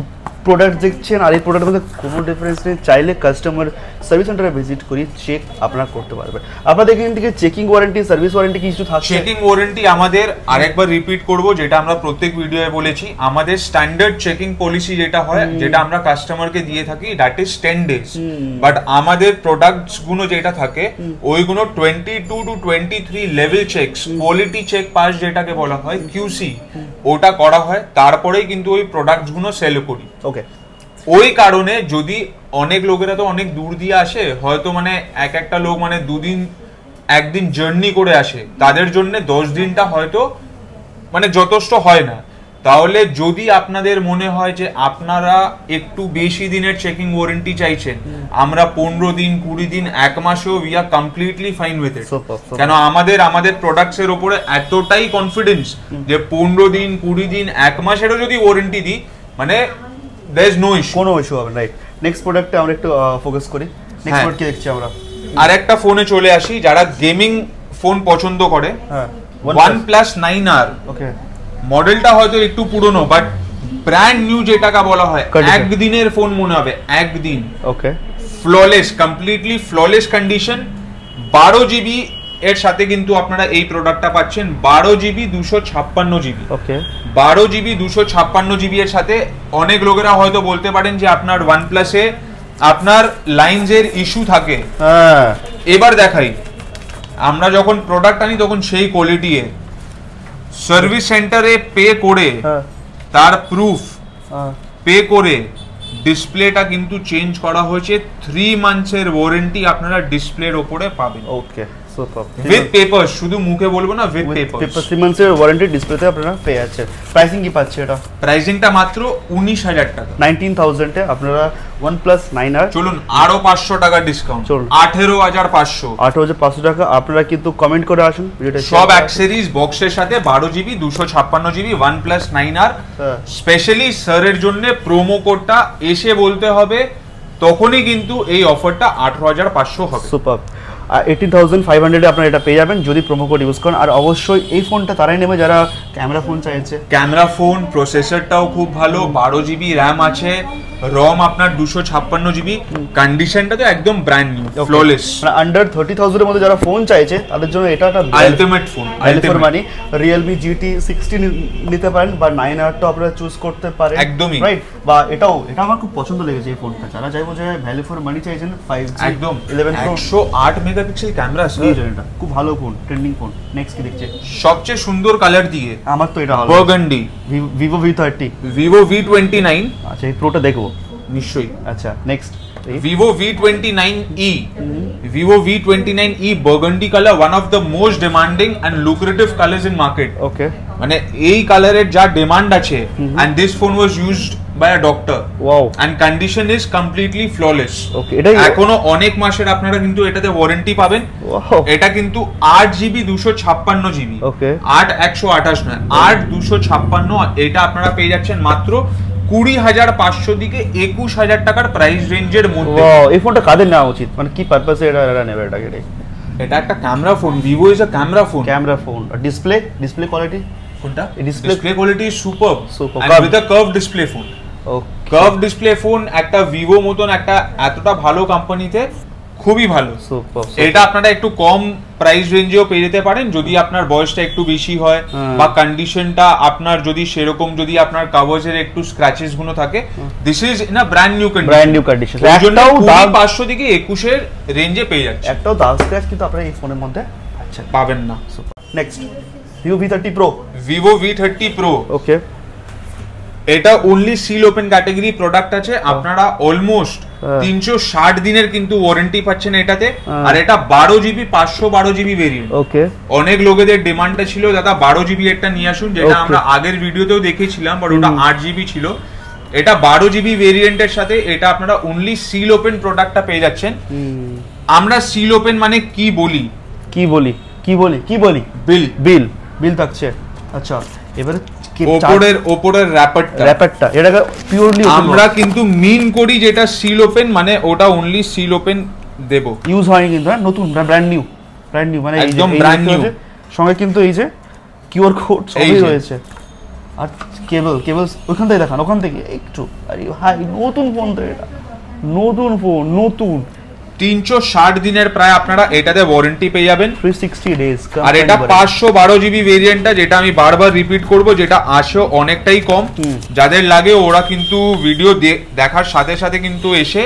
প্রোডাক্ট দেখছেন আর এই প্রোডাক্টের মধ্যে কোনো ডিফারেন্স নেই, চাইলে কাস্টমার সার্ভিস সেন্টারে ভিজিট করি চেক আপনারা করতে পারবেন। আপনাদের এখান থেকে চেকিং ওয়ারেন্টি সার্ভিস ওয়ারেন্টি কিছু থাকছে? চেকিং ওয়ারেন্টি আমাদের আরেকবার রিপিট করব, যেটা আমরা প্রত্যেক ভিডিওয়ে বলেছি, আমাদের স্ট্যান্ডার্ড চেকিং পলিসি যেটা হয়, যেটা আমরা কাস্টমারকে দিয়ে থাকি, that is ten days. But আমাদের প্রোডাক্টস গুলো যেটা থাকে ওইগুলো twenty two to twenty three level checks, quality check pass যেটাকে বলা হয়, কিউসি, ওটা করা হয়, তারপরেই কিন্তু ওই প্রোডাক্টস গুলো সেল করি। ওকে, ওই কারণে যদি অনেক লোকেরা তো অনেক দূর দিয়ে আসে, হয়তো মানে এক একটা লোক মানে দুদিন একদিন জার্নি করে আসে, তাদের জন্য দশ দিনটা হয়তো মানে যথেষ্ট হয় না। তাহলে যদি আপনাদের মনে হয় যে আপনারা একটু বেশি দিনের চেকিং ওয়ারেন্টি চাইছেন, আমরা পনেরো দিন কুড়ি দিন এক মাসেও we are completely fine with it. কেন আমাদের আমাদের প্রোডাক্টস এর উপরে এতটাই কনফিডেন্স যে পনেরো দিন কুড়ি দিন এক মাসেরও যদি ওয়ারেন্টি দিই, মানে there is no issue, কোনো ইস্যু হবে না। রাইট, নেক্সট প্রোডাক্টে আমরা একটু ফোকাস করি। নেক্সট প্রোডাক্ট কি দেখছি আমরা? আর একটা ফোনে চলে আসি, যারা গেমিং ফোন পছন্দ করে, হ্যাঁ, OnePlus নাইন আর। ওকে, মডেলটা হয়তো একটু পুরনো, বাট ব্র্যান্ড নিউ যেটাকে বলা হয়, একদিনের ফোন মনে হবে, একদিন। Okay, flawless, completely flawless condition, বারো জিবি এর সাথে কিন্তু আপনারা এই প্রোডাক্টটা পাচ্ছেন, বারো জিবি দুশো ছাপ্পান্ন জিবি। ওকে, বারো জিবি দুশো ছাপ্পান্ন জিবি এর সাথে অনেক লোকেরা হয়তো বলতে পারেন যে আপনার ওয়ানপ্লাসে আপনার লাইনস এর ইস্যু থাকে। হ্যাঁ, এবার দেখাই, আমরা যখন প্রোডাক্ট আনি তখন সেই কোয়ালিটি এর সার্ভিস সেন্টারে পে করে, তার প্রুফ পে করে ডিসপ্লেটা কিন্তু চেঞ্জ করা হয়েছে, থ্রি মান্থসের ওয়ারেন্টি আপনারা ডিসপ্লের ওপরে পাবেন। ওকে, সুপার, উইথ পেপার, শুধু মুখে বলবো না, উইথ পেপার। পেপার থ্রি মান্থসের ওয়ারেন্টি ডিসপ্লেতে আপনারা পেয়ে যাচ্ছেন। প্রাইসিং কি পাচ্ছে এটা? প্রাইসিংটা মাত্র উনিশ হাজার টাকা, নাইনটিন থাউজেন্ডে আপনারা OnePlus নাইন আর। চলুন আরো পাঁচশো টাকা ডিসকাউন্ট, চলুন আঠেরো হাজার পাঁচশো। আঠারো হাজার পাঁচশো টাকা। আপনারা কিন্তু কমেন্ট করে আসুন ভিডিওটা, সব অ্যাক্সেসরিজ বক্সের সাথে বারো জিবি দুশো ছাপ্পান্ন GB OnePlus nine R. Specially স্যারের জন্য প্রোমো কোডটা এসে বলতে হবে, তখনই কিন্তু এই অফারটা আঠারো হাজার পাঁচশো হবে। সুপার, এইটিন থাউজেন্ড ফাইভ হান্ড্রেডে আপনারা এটা পেয়ে যাবেন যদি প্রোমো কোড ইউজ করেন। আর অবশ্যই এই ফোনটা তারাই নেবে যারা ক্যামেরা ফোন চাইছে। ক্যামেরা ফোন, প্রসেসরটাও খুব ভালো, বারো জিবি র্যাম আছে, রম আপনার দুশো ছাপ্পান্ন জিবি, কন্ডিশনটা তো একদম ব্র্যান্ড নিউ, ফ্ললেস। মানে আন্ডার থার্টি থাউজেন্ডের মধ্যে যারা ফোন চাইছে তাদের জন্য এটা একটা আলটিমেট ফোন। আলটিমেট মানে রিয়েলমি জিটি সিক্সটি নিতে পারেন, বা নাইন আরটা আপনারা চুজ করতে পারেন, একদমই রাইট। বা এটাও, এটা আমার খুব পছন্দ লেগেছে এই ফোনটা, যারা চাইবো যে ভ্যালু ফর মানি চাইছেন, ফাইভ জি একদম ইলেভেন প্রো, একশো আট মেগাপিক্সেল ক্যামেরা, এটা খুব ভালো ফোন, ট্রেন্ডিং ফোন। নেক্সট কি দেখছে? সবচেয়ে সুন্দর কালার দিয়ে আমার তো এটা ভালো, burgundy, Vivo V thirty, Vivo V twenty nine. আচ্ছা, এই প্রোটা দেখবো নিশ্চয়ই। আচ্ছা, next Vivo V twenty nine E, Vivo V twenty nine E burgundy color, one of the most demanding and lucrative colors in market. Okay, মানে এই কালারের যা ডিমান্ড আছে, and this phone was used by a doctor. Wow, and condition is completely flawless. Okay, এটাই এখনো অনেক মাসের আপনারা কিন্তু এটাতে ওয়ারেন্টি পাবেন। ওয়াও, এটা কিন্তু আট জিবি দুশো ছাপ্পান্ন জিবি, ওকে, আট একশো আঠাশ নয়, আট দুশো ছাপ্পান্ন। এটা আপনারা পেয়ে যাচ্ছেন মাত্র কুড়ি হাজার পাঁচশো দিকে একুশ হাজার টাকার প্রাইস রেঞ্জের মধ্যে। এই ফোনটা কাদের নেওয়া উচিত, মানে কি পারপাসে এটা এরা নেবে এটাকে? এটা একটা camera phone, Vivo is a camera phone. Camera phone, display display quality কোনটা? Display display quality is superb, super, and with a curve display phone. Curve display phone একটা ভিভো মতন একটা এতটা ভালো কোম্পানিতে খুবই ভালো। এটা আপনারা একটু কম প্রাইস রেঞ্জেও পেয়ে যেতে পারেন যদি আপনার বয়সটা একটু বেশি হয়, বা কন্ডিশনটা আপনার যদি সেরকম, যদি আপনার কাভার্সের একটু স্ক্র্যাচেস গুলো থাকে। This is in a brand new condition, brand new condition. একটাও পাঁচশো থেকে একুশের রেঞ্জে পেয়ে যাচ্ছে। একটাও দাগ স্ক্র্যাচ কিন্তু আপনারা এই ফোনের মধ্যে আচ্ছা পাবেন না। Next Vivo V thirty pro, Vivo V thirty pro. Okay, এটা only seal open category product আছে। আপনারা অলমোস্ট তিনশো ষাট দিনের কিন্তু ওয়ারেন্টি পাচ্ছেন এটাতে। আর এটা বারো জিবি পাঁচশো বারো জিবি ভেরিয়েন্ট। ওকে, অনেক লোকেদের ডিমান্ডটা ছিল দাদা বারো জিবি একটা নিয়ে আসুন, যেটা আমরা আগের ভিডিওতেও দেখেছিলাম, বাট ওটা আট জিবি ছিল। এটা বারো জিবি ভেরিয়েন্টের সাথে এটা আপনারা অনলি সিল ওপেন প্রোডাক্টটা পেয়ে যাচ্ছেন। আমরা সিল ওপেন মানে কি বলি কি বলি কি বলি কি বলি বিল বিল বিল থাকছে। আচ্ছা, এবারে ওপরের ওপরের র‍্যাপারটা র‍্যাপারটা এটা পিওরলি আমরা কিন্তু মিন করি যেটা সিল ওপেন, মানে ওটা অনলি সিল ওপেন দেব, ইউজ হয়নি কিন্তু, নতুন ব্র্যান্ড নিউ ব্র্যান্ড নিউ মানে একদম ব্র্যান্ড নিউ। সঙ্গে কিন্তু এই যে কিউআর কোড সবই রয়েছে। আর কেবল কেবল ওখান থেকে দেখান, ওখান থেকে একটু। আরে ভাই নতুন ফোন তো এটা, নতুন ফোন, নতুন তিনশো ষাট দিনের প্রায় আপনারা এটাতে ওয়ারেন্টি পেয়ে যাবেন, থ্রি সিক্সটি ডেজ। আর এটা পাঁচশো বারো জিবি ভেরিয়েন্টটা, যেটা আমি বারবার রিপিট করব, যেটা আসে অনেকটাই কম। যাদের লাগে ওরা কিন্তু ভিডিও দেখার সাথে সাথে কিন্তু এসে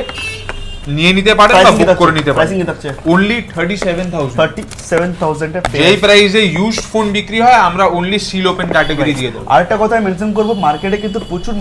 নিয়ে নিতে পারেন বা বুক করে নিতে পারেন। Only thirty seven thousand thirty seven thousand এ যেই প্রাইসে ইউজড ফোন বিক্রি হয় আমরা অনলি সিল ওপেন ক্যাটাগরি দিয়ে দেব। আরেকটা কথা আমি মেনশন করব, মার্কেটে কিন্তু প্রচুর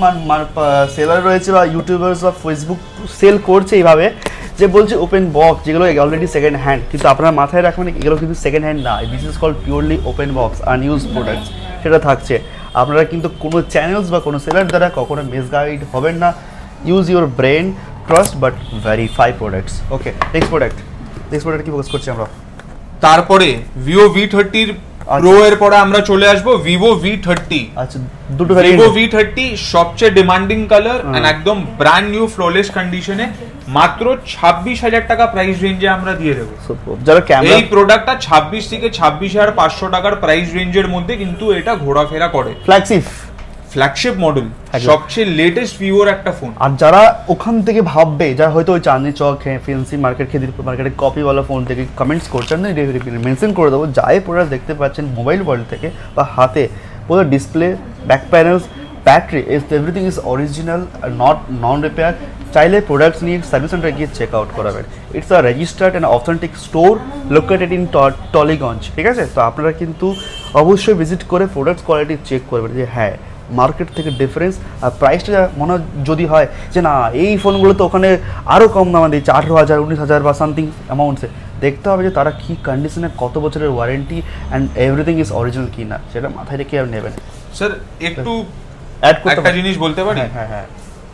সেলার রয়েছে বা ইউটিউবার্স বা ফেসবুক সেল করছে এইভাবে যে বলছে ওপেন বক্স, যেগুলো অলরেডি সেকেন্ড হ্যান্ড, কিন্তু আপনারা মাথায় রাখবেন এগুলো কিন্তু সেকেন্ড হ্যান্ড না, this is called purely open box unused products, সেটা থাকছে। আপনারা কিন্তু কোনো চ্যানেলস বা কোনো সেলার দ্বারা কখনো মিসগাইড হবেন না। Use your brain, trust but verify products. Okay, next product, next product কি ফোকাস করছি আমরা? তারপরে ভিভো ভি থার্টি প্রো এর পরে আমরা চলে আসবো ভিভো ভি থার্টি। আচ্ছা, দুটো ভিভো ভি থার্টি সবচেয়ে ডিমান্ডিং কালার এন্ড একদম ব্র্যান্ড নিউ ফ্ললেস কন্ডিশনে মাত্র ছাব্বিশ হাজার টাকা প্রাইস রেঞ্জে আমরা দিয়ে দেবো। যারা ক্যামেরা, এই প্রোডাক্টটা ছাব্বিশ থেকে ছাব্বিশ হাজার পাঁচশো টাকার প্রাইস রেঞ্জের মধ্যে কিন্তু এটা ঘোরাফেরা করে। ফ্ল্যাগশিপ ফ্ল্যাগশিপ মডেল, সবচেয়ে লেটেস্ট ভিভোর একটা ফোন। আর যারা ওখান থেকে ভাববে, যারা হয়তো ওই চাঁদনি চক ফেন্সি মার্কেট খেদিরপুর মার্কেটে কপিওয়ালা ফোন থেকে কমেন্টস করছেন, না মেনশন করে দেবো, যাই প্রোডাক্ট দেখতে পাচ্ছেন মোবাইল ওয়ার্ল্ড থেকে বা হাতে, পুরো display, back panels, battery is everything is original, not non repair. চাইলে প্রোডাক্টস নিয়ে সার্ভিস সেন্টারে গিয়ে চেক আউট করাবেন। It's a registered and authentic store located in Tollygunge, ঠিক আছে? তো আপনারা কিন্তু অবশ্যই ভিজিট করে প্রোডাক্টস কোয়ালিটি চেক করবেন যে হ্যাঁ মার্কেট থেকে ডিফারেন্স। আর প্রাইসটা মনে যদি হয় যে না এই ফোনগুলো তো ওখানে আরও কম দামে দিচ্ছে, আঠেরো হাজার উনিশ হাজার বা সামথিং অ্যামাউন্টসে, দেখতে হবে যে তারা কী কন্ডিশনে, কত বছরের warranty and everything is original কি না, সেটা মাথায় রেখে আর নেবেন। স্যার একটু অ্যাড করতে একটা জিনিস বলতে পারি? হ্যাঁ হ্যাঁ,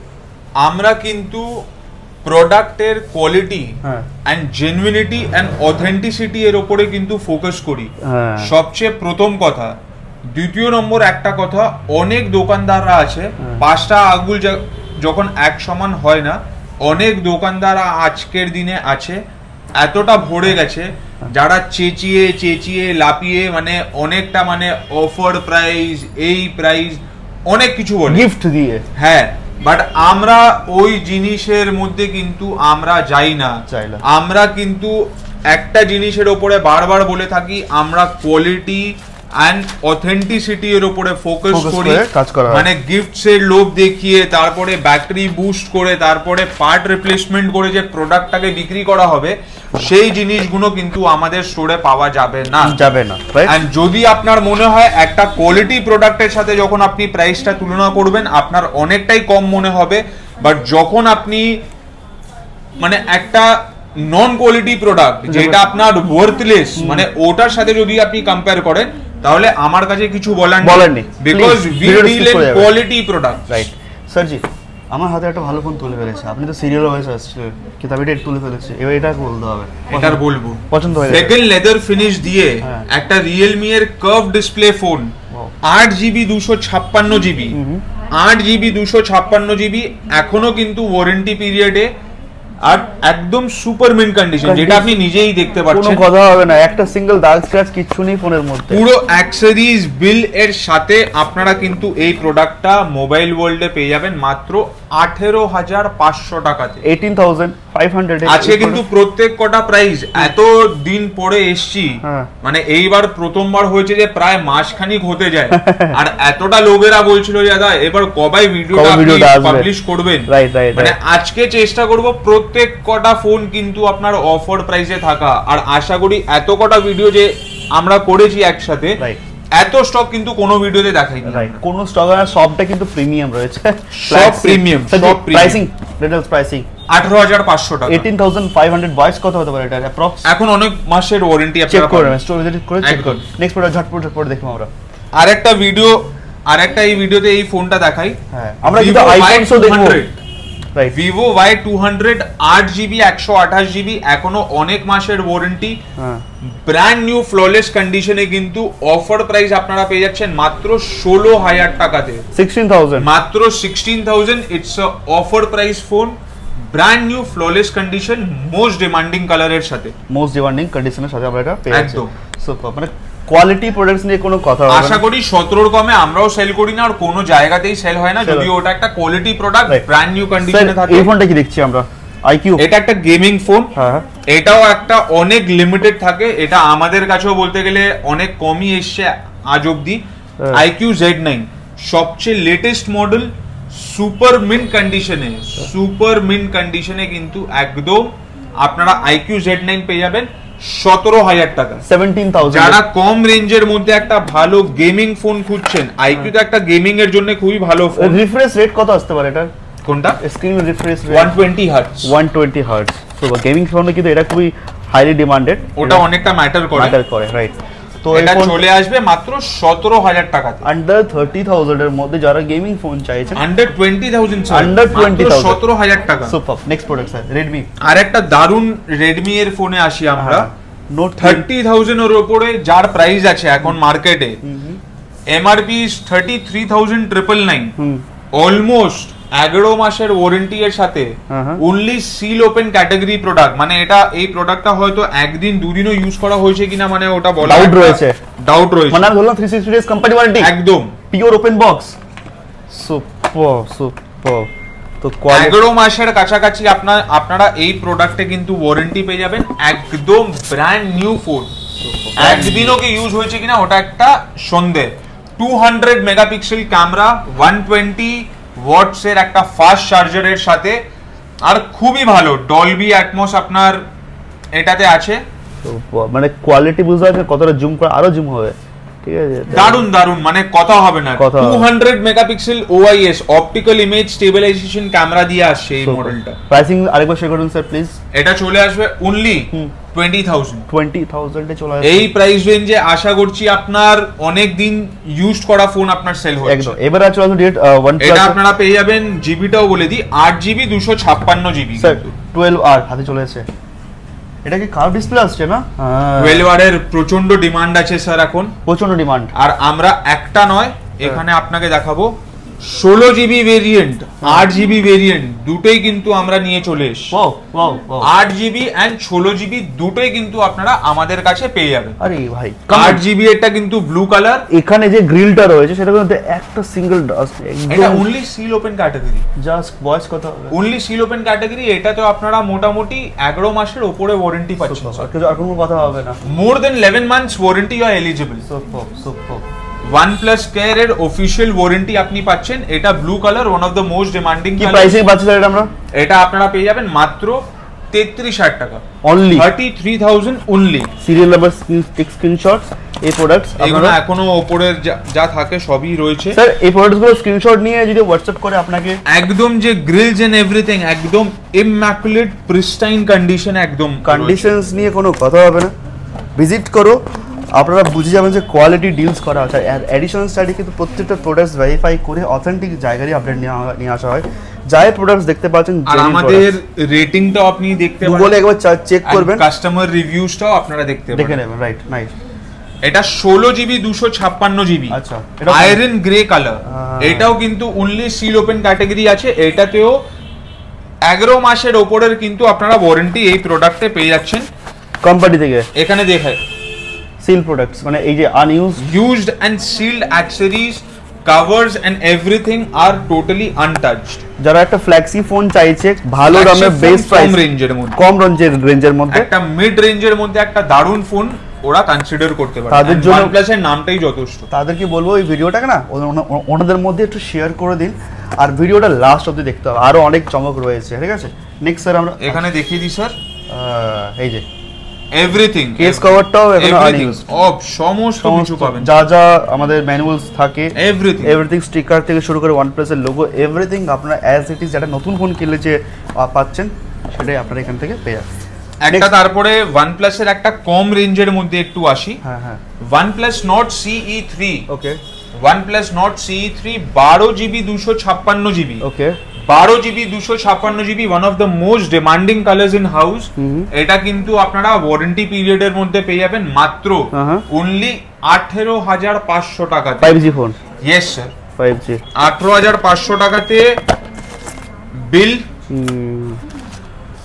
আমরা কিন্তু প্রোডাক্টের quality and genuinity and authenticity এর উপরে কিন্তু ফোকাস করি সবচেয়ে প্রথম কথা। দ্বিতীয় নম্বর একটা কথা, অনেক দোকানদাররা আছে, পাঁচটা আঙ্গুল যখন এক সমান হয় না, অনেক দোকানদাররা আজকের দিনে আছে এতটা ভরে গেছে, যারা চেঁচিয়ে চেঁচিয়ে লাপিয়ে মানে অনেকটা মানে অফার প্রাইস, এই প্রাইস অনেক কিছু বলে, গিফট দিয়ে। হ্যাঁ, বাট আমরা ওই জিনিসের মধ্যে কিন্তু আমরা যাই না। আমরা কিন্তু একটা জিনিসের ওপরে বারবার বলে থাকি, আমরা কোয়ালিটি and authenticity এর উপরে ফোকাস করি। মানে গিফটস এর লোভ দেখিয়ে, তারপরে ব্যাটারি বুস্ট করে, তারপরে পার্ট রিপ্লেসমেন্ট করে যে প্রোডাক্টটাকে বিক্রি করা হবে, সেই জিনিসগুলো কিন্তু আমাদের স্টোরে পাওয়া যাবে না, যাবে না। এন্ড যদি আপনার মনে হয় একটা কোয়ালিটি প্রোডাক্টের সাথে যখন আপনি প্রাইসটা তুলনা করবেন আপনার অনেকটাই কম মনে হবে, বাট যখন আপনি মানে একটা নন কোয়ালিটি প্রোডাক্ট যেটা আপনার ওয়ার্থলেস, মানে ওটার সাথে যদি আপনি কম্পেয়ার করেন, তাহলে আমার কাছে কিছু বলার নেই, because we deal in quality product. Right sir ji, আমার হাতে একটা ভালো ফোন তুলে ফেলেছে, আপনি তো সিরিয়াল ওয়াইজ আসছিলেন, কিন্তু আমি এটা তুলে ফেলেছি, এবার এটা বলতে হবে, এটার বলবো পছন্দ হয়ে গেছে। সেকেন্ড লেদার ফিনিশ দিয়ে একটা রিয়েলমি এর কার্ভ ডিসপ্লে ফোন, আট জিবি দুশো ছাপ্পান্ন জিবি আট জিবি দুশো ছাপ্পান্ন জিবি এখনো কিন্তু ওয়ারেন্টি পিরিয়ডে, আর একদম সুপার মিন্ট কন্ডিশন, যেটা আপনি নিজেই দেখতে পাচ্ছেন, কোনো কথা হবে না, একটা সিঙ্গেল দাগ স্ক্র্যাচ কিচ্ছু নেই ফোনের মধ্যে। পুরো অ্যাক্সেসরিজ বিল এর সাথে আপনারা কিন্তু এই প্রোডাক্টটা মোবাইল ওয়ার্ল্ডে পেয়ে যাবেন মাত্র আঠেরো হাজার পাঁচশো টাকাতে। এইটিন থাউজেন্ড ফাইভ হান্ড্রেড আছে কিন্তু প্রত্যেক কটা প্রাইস এত দিন পরে এসছি, মানে এইবার প্রথমবার হয়েছে যে প্রায় মাসখানিক হতে যায়, আর এতটা লোকেরা বলছিল যে দাদা এবার কবে ভিডিওটা পাবলিশ করবেন, মানে আজকে চেষ্টা করব প্রত্যেক কটা ফোন কিন্তু আপনার অফার প্রাইসে থাকা, আর আশা করি এত কটা ভিডিও যে আমরা করেছি একসাথে, এত স্টক কিন্তু কোনো ভিডিওতে দেখাই না, কোনো স্টক না, সবটা কিন্তু প্রিমিয়াম রয়েছে, সব প্রিমিয়াম, সব প্রাইসিং, রিটেলস প্রাইসিং আঠারো হাজার পাঁচশো টাকা, এইটিন থাউজেন্ড ফাইভ হান্ড্রেড বয়স কত হতে পারে এটা অ্যাপ্রক্স? এখন অনেক মাসের ওয়ারেন্টি আপনারা চেক করবেন, স্টোর ভিজিট করে চেক করুন। নেক্সট প্রোডাক্ট ঝটপট ঝটপট দেখুন আমরা আরেকটা ভিডিও, আরেকটা এই ভিডিওতে এই ফোনটা দেখাই, হ্যাঁ আমরা কিন্তু আইফোনসও দেখব। ভিভো ওয়াই টু হান্ড্রেড আট জিবি একশো আঠাশ জিবি এখনো অনেক মাসের ওয়ারেন্টি, ব্র্যান্ড নিউ ফ্ললেস কন্ডিশনে, কিন্তু অফার প্রাইস আপনারা পেয়ে যাচ্ছেন মাত্র ষোলো হাজার টাকাতে, সিক্সটিন থাউজেন্ড মাত্র sixteen thousand. It's a offer price phone, brand new flawless condition, most demanding কালারের সাথে, মোস্ট ডিমান্ডিং কন্ডিশনের সাথে আমরা এটা পেয়ে যাচ্ছি। একদম সুপার, মানে কোয়ালিটি প্রোডাক্টস নিয়ে কোনো কথা হবে না। আশা করি সতেরোর কমে আমরাও সেল করি না আর কোনো জায়গাতেই সেল হয় না, যদিও ওটা একটা কোয়ালিটি প্রোডাক্ট ব্র্যান্ড নিউ কন্ডিশনে থাকে। এই ফোনটা কি দেখছি আমরা? আইকিউ, এটা একটা গেমিং ফোন। হ্যাঁ, এটাও একটা অনেক লিমিটেড থাকে, এটা আমাদের কাছেও বলতে গেলে অনেক কমই এসছে আজ অব্দি। আইকিউ জেড নাইন সবচেয়ে লেটেস্ট মডেল, সুপার মিন্ট কন্ডিশনে, সুপার মিন্ট কন্ডিশনে কিন্তু একদম আপনারা আইকিউ জেড নাইন পেয়ে যাবেন সতেরো হাজার টাকা। Seventeen thousand. যারা কম রেঞ্জের মধ্যে একটা ভালো গেমিং ফোন খুঁজছেন, আইকিউ তো একটা গেমিং এর জন্য খুবই ভালো ফোন। রিফ্রেশ রেট কত আসতে পারে এটা? কোনটা? Screen refresh rate one twenty hertz. One twenty hertz. তো গেমিং ফোনে কিন্তু এটা খুবই হাইলি ডিমান্ডেড, ওটা অনেকটা ম্যাটার করে ম্যাটার করে, রাইট। তো এটা চলে আসবে মাত্র সতেরো হাজার টাকাতে। আন্ডার থার্টি থাউজেন্ড এর মধ্যে যারা গেমিং ফোন চাইছেন, under twenty thousand, under twenty thousand, সতেরো হাজার টাকা। Super. Next product sir, Redmi. আর একটা দারুন রেডমি এর ফোনে আসি আমরা। নোট থার্টি থাউজেন্ড এর উপরে যার প্রাইস আছে এখন মার্কেটে, MRP thirty three thousand triple nine, almost এগারো মাসের ওয়ারেন্টি এর সাথে, only seal open category product. মানে এটা এই প্রোডাক্টটা হয়তো একদিন দুদিনও ইউজ করা হয়েছে কিনা মানে ওটা বলা ডাউট রয়েছে, ডাউট রয়েছে। মানে আমি বললাম three sixty days company warranty, একদম pure open box. Super super. তো এগারো মাসের কাছাকাছি আপনার আপনারা এই প্রোডাক্টে কিন্তু ওয়ারেন্টি পেয়ে যাবেন, একদম ব্র্যান্ড নিউ ফোন। একদিনও কি ইউজ হয়েছে কিনা ওটা একটা সন্দেহ। Two hundred megapixel camera, one twenty watts এর একটা ফাস্ট চার্জারের সাথে, আর খুবই ভালো ডলবি অ্যাটমস আপনার এটাতে আছে। মানে কোয়ালিটি বুঝতে পারছেন কতটা জুম করে, আরো জুম হবে, ঠিক আছে? দারুন দারুন, মানে কথা হবে না। Two hundred megapixel OIS optical image stabilisation camera দিয়ে আসছে এই মডেলটা। প্রাইসিং আরেকবার শেয়ার করুন স্যার প্লিজ। এটা চলে আসবে only twenty thousand. Twenty thousand এ চলে আসবে। এই প্রাইস রেঞ্জে আশা করছি আপনার অনেক দিন ইউজ করা ফোন আপনার সেল হচ্ছে। একদম। এবার আছে ডিরেক্ট OnePlus। এটা আপনারা পেয়ে যাবেন, জিবিটাও বলে দিই, আট জিবি দুশো ছাপ্পান্ন জিবি। স্যার টুয়েলভ আর হাতে চলে এসেছে। এটা কি কার্ভ ডিসপ্লে আসছে না? টুয়েলভ আর এর প্রচন্ড ডিমান্ড আছে স্যার এখন, প্রচন্ড ডিমান্ড। আর আমরা একটা নয় এখানে আপনাকে দেখাবো ষোলো জিবি ভেরিয়েন্ট, আট জিবি ভেরিয়েন্ট, দুটোই কিন্তু আমরা নিয়ে চলে এসেছি। আট জিবি এন্ড ষোলো জিবি দুটোই কিন্তু আপনারা আমাদের কাছে পেয়ে যাবেন। আরে ভাই, আট জিবি এটা কিন্তু ব্লু কালার। এখানে যে গ্রিলটা রয়েছে সেটা কিন্তু একটা সিঙ্গেল ডাস্ট, এটা only seal open category. Just বয়স কত? Only seal open category. এটা তো আপনারা মোটামুটি এগারো মাসের উপরে ওয়ারেন্টি পাচ্ছেন। আর কোনো কথা হবে না। More than eleven months warranty you are eligible. Super super. OnePlus Care এর অফিশিয়াল ওয়ারেন্টি আপনি পাচ্ছেন। এটা blue colour, one of the most demanding কি প্রাইসিং পাচ্ছেন এটা আমরা? এটা আপনারা পেয়ে যাবেন মাত্র তেত্রিশ হাজার টাকা। Only thirty three thousand only. Serial number, screenshots, এই প্রোডাক্টস এগুলো এখনো উপরের যা থাকে সবই রয়েছে। স্যার এই প্রোডাক্টসগুলো স্ক্রিনশট নিয়ে যদি হোয়াটসঅ্যাপ করে আপনাকে, একদম যে গ্রিলস এন্ড এভরিথিং একদম ইম্যাকুলেট প্রিস্টাইন কন্ডিশন, একদম কন্ডিশনস নিয়ে কোনো কথা হবে না। ভিজিট করো, আপনারা বুঝে যাবেন যে কোয়ালিটি ডিলস করা আছে। আর এডিশনাল স্টাডি কিন্তু প্রত্যেকটা প্রোডাক্টস ভেরিফাই করে অথেন্টিক জায়গায় আপডেট নিয়ে আসা হয়। যাই প্রোডাক্টস দেখতে পাচ্ছেন, আর আমাদের রেটিংটাও আপনি দেখতে পারেন, গুগলে একবার চেক করবেন, কাস্টমার রিভিউসটাও আপনারা দেখতে পারেন, দেখে নেবেন। Right, nice. এটা ষোলো জিবি দুশো ছাপ্পান্ন জিবি, আচ্ছা, আয়রন গ্রে কালার। এটাও কিন্তু অনলি সিল ওপেন ক্যাটাগরি আছে। এটাতেও এগারো মাসের ওপরের কিন্তু আপনারা ওয়ারেন্টি এই প্রোডাক্টে পেয়ে যাচ্ছেন কোম্পানি থেকে। এখানে দেখায় সিল প্রোডাক্টস, মানে এই যে unused, used and sealed accessories, covers and everything are totally untouched. যারা একটা ফ্ল্যাক্সি ফোন চাইছে ভালো দামে, বেস্ট প্রাইস রেঞ্জের মধ্যে, কম রেঞ্জের রেঞ্জের মধ্যে, একটা মিড রেঞ্জের মধ্যে একটা দারুণ ফোন ওরা কনসিডার করতে পারে। তাদের জন্য OnePlus এর নামটাই যথেষ্ট। তাদেরকে বলবো এই ভিডিওটাকে না ওনাদের মধ্যে একটু শেয়ার করে দিন, আর ভিডিওটা লাস্ট অবধি দেখতে হবে, আরো অনেক চমক রয়েছে। ঠিক আছে, নেক্সট স্যার আমরা এখানে দেখিয়ে দিই স্যার, এই যে এভরিথিং, কেস কভারটাও এখনো আনইউজড, অফ সমস্ত কিছু পাবেন, যা যা আমাদের ম্যানুয়ালস থাকে, এভরিথিং এভরিথিং স্টিকার থেকে শুরু করে OnePlus এর লোগো, এভরিথিং আপনারা অ্যাজ ইট ইজ যেটা নতুন ফোন কিনলে যে পাচ্ছেন সেটাই আপনারা এখান থেকে পেয়ে যাবেন। একটা তারপরে OnePlus এর একটা কম রেঞ্জের মধ্যে একটু আসি। হ্যাঁ হ্যাঁ, OnePlus Nord CE three. Okay, OnePlus Nord CE three বারো জিবি দুশো ছাপ্পান্ন জিবি। ওকে, বারো জিবি দুশো ছাপ্পান্ন GB, one of the most demanding colours in house. এটা কিন্তু আপনারা ওয়ারেন্টি পিরিয়ডের মধ্যে পেয়ে যাবেন মাত্র অনলি আঠেরো হাজার পাঁচশো টাকাতে। Five G phone. Yes sir, five G আঠেরো হাজার পাঁচশো টাকাতে bill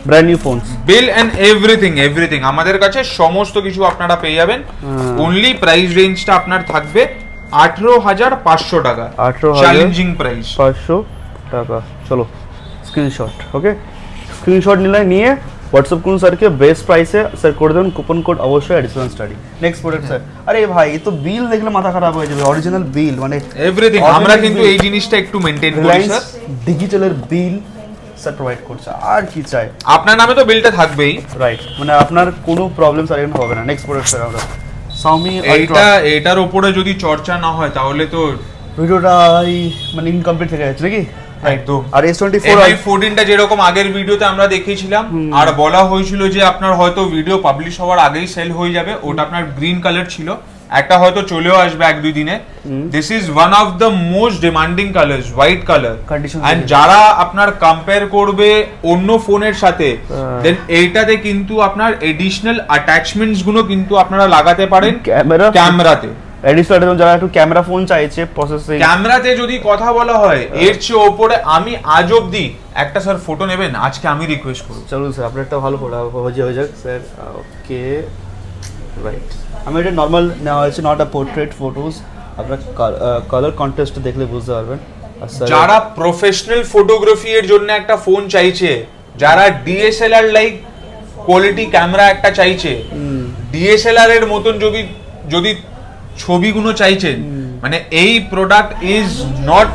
brand new phones, bill and everything everything আমাদের কাছে সমস্ত কিছু আপনারা পেয়ে যাবেন। অনলি প্রাইস রেঞ্জটা আপনার থাকবে আঠারো হাজার পাঁচশো টাকা, আঠারো হাজার চ্যালেঞ্জিং প্রাইস পাঁচশো টাকা। চলো স্ক্রিনশট, ওকে স্ক্রিনশট নিলে নিয়ে হোয়াটসঅ্যাপ করুন স্যারকে, বেস্ট প্রাইসে স্যার করে দেবেন, কুপন কোড অবশ্যই additional study. Next product sir, আরে ভাই এ তো বিল দেখলে মাথা খারাপ হয়ে যাবে, অরিজিনাল বিল মানে এভরিথিং। আমরা কিন্তু এই জিনিসটা একটু মেইনটেইন করি স্যার, ডিজিটালের বিল স্যার প্রোভাইড করছে, আর কি চাই, আপনার নামে তো বিলটা থাকবেই, রাইট, মানে আপনার কোনো প্রবলেম স্যার এখানে হবে না। নেক্সট প্রোডাক্ট স্যার আমরা Xiaomi এইটা এটার উপরে যদি চর্চা না হয় তাহলে তো ভিডিওটা মানে ইনকমপ্লিট থেকে যাচ্ছে নাকি? একদম। আর S twenty four M I fourteen টা যেরকম আগের ভিডিওতে আমরা দেখিয়েছিলাম আর বলা হয়েছিল যে আপনার হয়তো ভিডিও পাবলিশ হওয়ার আগেই সেল হয়ে যাবে, ওটা আপনার গ্রিন কালার ছিল, একটা হয়তো চলেও আসবে এক দুই দিনে। This is one of the most demanding colours, white colour, and যারা আপনার কম্পেয়ার করবে অন্য ফোনের সাথে দেন এইটাতে কিন্তু আপনার এডিশনাল অ্যাটাচমেন্টস গুলো কিন্তু আপনারা লাগাতে পারেন ক্যামেরা ক্যামেরাতে। এডিশনাল যারা একটু ক্যামেরা ফোন চাইছে প্রসেসিং, ক্যামেরাতে যদি কথা বলা হয় এর চেয়ে ওপরে আমি আজ অবধি একটা স্যার ফটো নেবেন, আজকে আমি রিকোয়েস্ট করব। চলুন স্যার আপনার একটা ভালো ফটো হয়ে হয়ে যাক স্যার, ওকে রাইট। আমি এটা নর্মাল নেওয়া হয়েছে, নট আ পোর্ট্রেট ফটোজ, আপনার কালার কন্ট্রাস্ট দেখলে বুঝতে পারবেন। যারা প্রফেশনাল ফটোগ্রাফি এর জন্য একটা ফোন চাইছে, যারা ডিএসএলআর লাইক কোয়ালিটি ক্যামেরা একটা চাইছে, ডিএসএলআর এর মতন যদি যদি ছবিগুলো চাইছেন, মানে এই product is not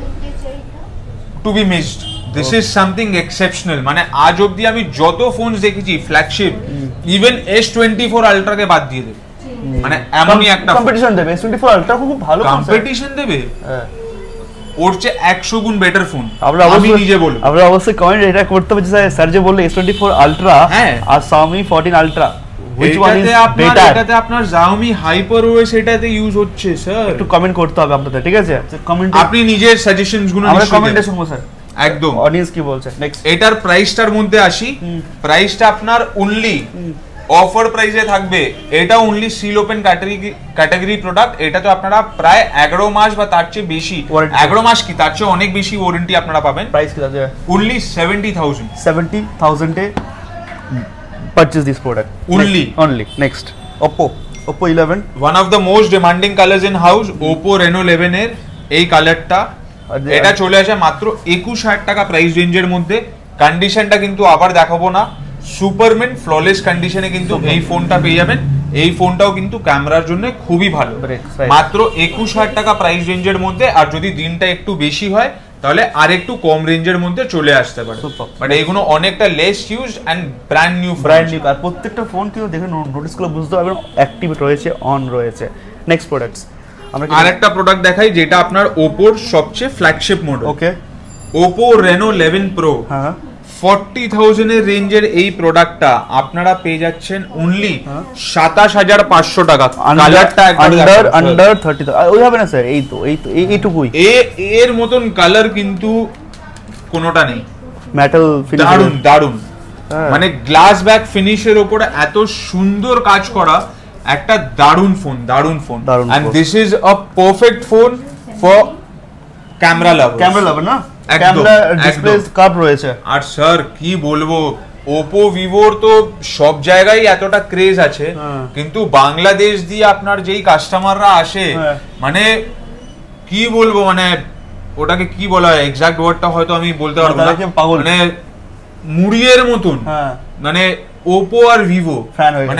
to be missed, this is something exceptional. মানে আজ অবধি আমি যত ফোন দেখেছি flagship, even S twenty four আলট্রাকে বাদ দিয়ে দেবে, মানে এমনই একটা কম্পিটিশন দেবে, এস টোয়েন্টি ফোর আলট্রা খুব ভালো কম্পিটিশন দেবে, ওর চেয়ে একশো গুণ বেটার ফোন আমি নিজে বলবো। আমরা অবশ্যই কমেন্ট এটা করতে হবে স্যার, স্যার যে বললে এস টোয়েন্টি ফোর আলট্রা আর Xiaomi fourteen ultra, which one is better? এটাতে আপনার Xiaomi HyperOS এটাতে ইউজ হচ্ছে স্যার, একটু কমেন্ট করতে হবে আপনাদের, ঠিক আছে? কমেন্ট আপনি নিজের সাজেশনস গুলো আমরা কমেন্টে শুনবো স্যার, একদম অডিয়েন্স কি বলছে। নেক্সট এটার প্রাইসটার মধ্যে আসি, প্রাইসটা আপনার অনলি অফার প্রাইসে থাকবে, এটা only seal open category category product, এটা তো আপনারা প্রায় এগারো মাস বা তার চেয়ে বেশি, এগারো মাস কি তার চেয়ে অনেক বেশি ওয়ারেন্টি আপনারা পাবেন। প্রাইস কি আছে? Only seventy thousand seventy thousand এ purchase this product only next, only next Oppo Oppo eleven, one of the most demanding colors in house, Oppo Reno eleven এর এই কালারটা, এটা চলে আসে মাত্র একুশ হাজার টাকা প্রাইস রেঞ্জের মধ্যে। কন্ডিশনটা কিন্তু আবার দেখাবো না, সুপারমেন ফ্ললেস কন্ডিশনে কিন্তু এই ফোনটা পেয়ে যাবেন। এই ফোনটাও কিন্তু ক্যামেরার জন্য খুবই ভালো, মাত্র একুশ হাজার টাকা প্রাইস রেঞ্জের মধ্যে। আর যদি দিনটা একটু বেশি হয় তাহলে আর একটু কম রেঞ্জের মধ্যে চলে আসতে পারে, বাট এইগুলো অনেকটা less use and brand new brand new. আর প্রত্যেকটা ফোন কিন্তু দেখে নোটিস গুলো বুঝতে পারবেন অ্যাক্টিভ রয়েছে, অন রয়েছে। নেক্সট প্রোডাক্টস আমরা আরেকটা প্রোডাক্ট দেখাই, যেটা আপনার Oppo সবচেয়ে flagship model, okay Oppo Reno eleven Pro, হ্যাঁ ফর্টি থাউজেন্ড এর রেঞ্জের এই প্রোডাক্টটা আপনারা পেয়ে যাচ্ছেন অনলি সাতাশ হাজার পাঁচশো টাকা। কালারটা আন্ডার আন্ডার থার্টি, ওই হবে না স্যার, এই তো এই তো এইটুকুই, এ এর মতন কালার কিন্তু কোনোটা নেই, মেটাল ফিনিশ দারুন দারুন, মানে গ্লাস ব্যাক ফিনিশের উপরে এত সুন্দর কাজ করা একটা দারুন ফোন, দারুন phone. And this is a perfect phone for camera lover, camera lover না, ক্যামেরা ডিসপ্লে কার্ভ রয়েছে। আর স্যার কি বলবো, Oppo Vivo তো সব জায়গায় এতটা ক্রেজ আছে, কিন্তু বাংলাদেশ দিয়ে আপনার যেই কাস্টমাররা আসে, মানে কি বলবো, মানে ওটাকে কি বলা হয় এক্সাক্ট ওয়ার্ডটা হয়তো আমি বলতে পারবো না, মানে মুড়িয়ের মতন, মানে Oppo আর Vivo মানে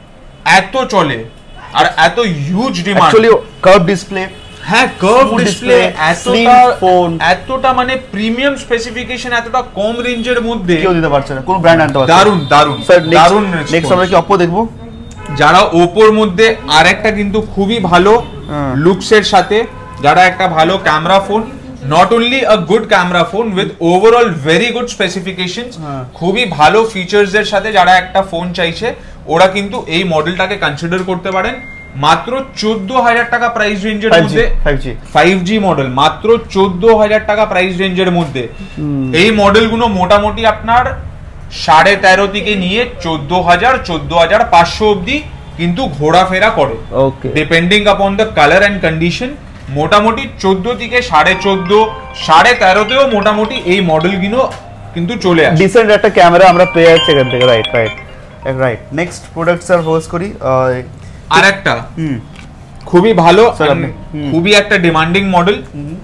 এত চলে আর এত huge demand. Actually curve display, হ্যাঁ কার্ভ ডিসপ্লে, এতটা ফোন, এতটা মানে প্রিমিয়াম স্পেসিফিকেশন, এতটা কম রেঞ্জের মধ্যে কেউ দিতে পারছে না, কোন ব্র্যান্ড আনতে পারছে না। দারুন দারুন দারুন। নেক্সট আমরা কি Oppo দেখবো, যারা Oppo-র মধ্যে আরেকটা কিন্তু খুবই ভালো লুকসের সাথে, যারা একটা ভালো camera phone, not only a good camera phone with overall very good specifications, খুবই ভালো ফিচার্স এর সাথে যারা একটা ফোন চাইছে, ওরা কিন্তু এই মডেলটাকে কনসিডার করতে পারেন। মাত্র চোদ্দ হাজার টাকা প্রাইস রেঞ্জের মধ্যে ফাইভ জি মডেল, মাত্র চোদ্দ হাজার টাকা প্রাইস রেঞ্জের মধ্যে। এই মডেলগুলো মোটামুটি আপনার সাড়ে তেরো থেকে নিয়ে চোদ্দ হাজার চোদ্দ হাজার পাঁচশো অব্দি কিন্তু ঘোরাফেরা করে, depending upon the colour and condition. মোটামুটি চোদ্দ থেকে সাড়ে চোদ্দ সাড়ে তেরোতেও মোটামুটি এই মডেলগুলো কিন্তু চলে আসে। ডিসেন্ট একটা ক্যামেরা আমরা পেয়ে যাচ্ছি এখান থেকে, right right right. Next product sir host করি আর একটা হুম খুবই ভালো, Sir, and আপনি- হুম। খুবই একটা ডিমান্ডিং মডেল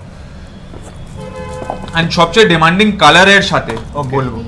এন্ড সবচেয়ে ডিমান্ডিং কালারের সাথে বলবো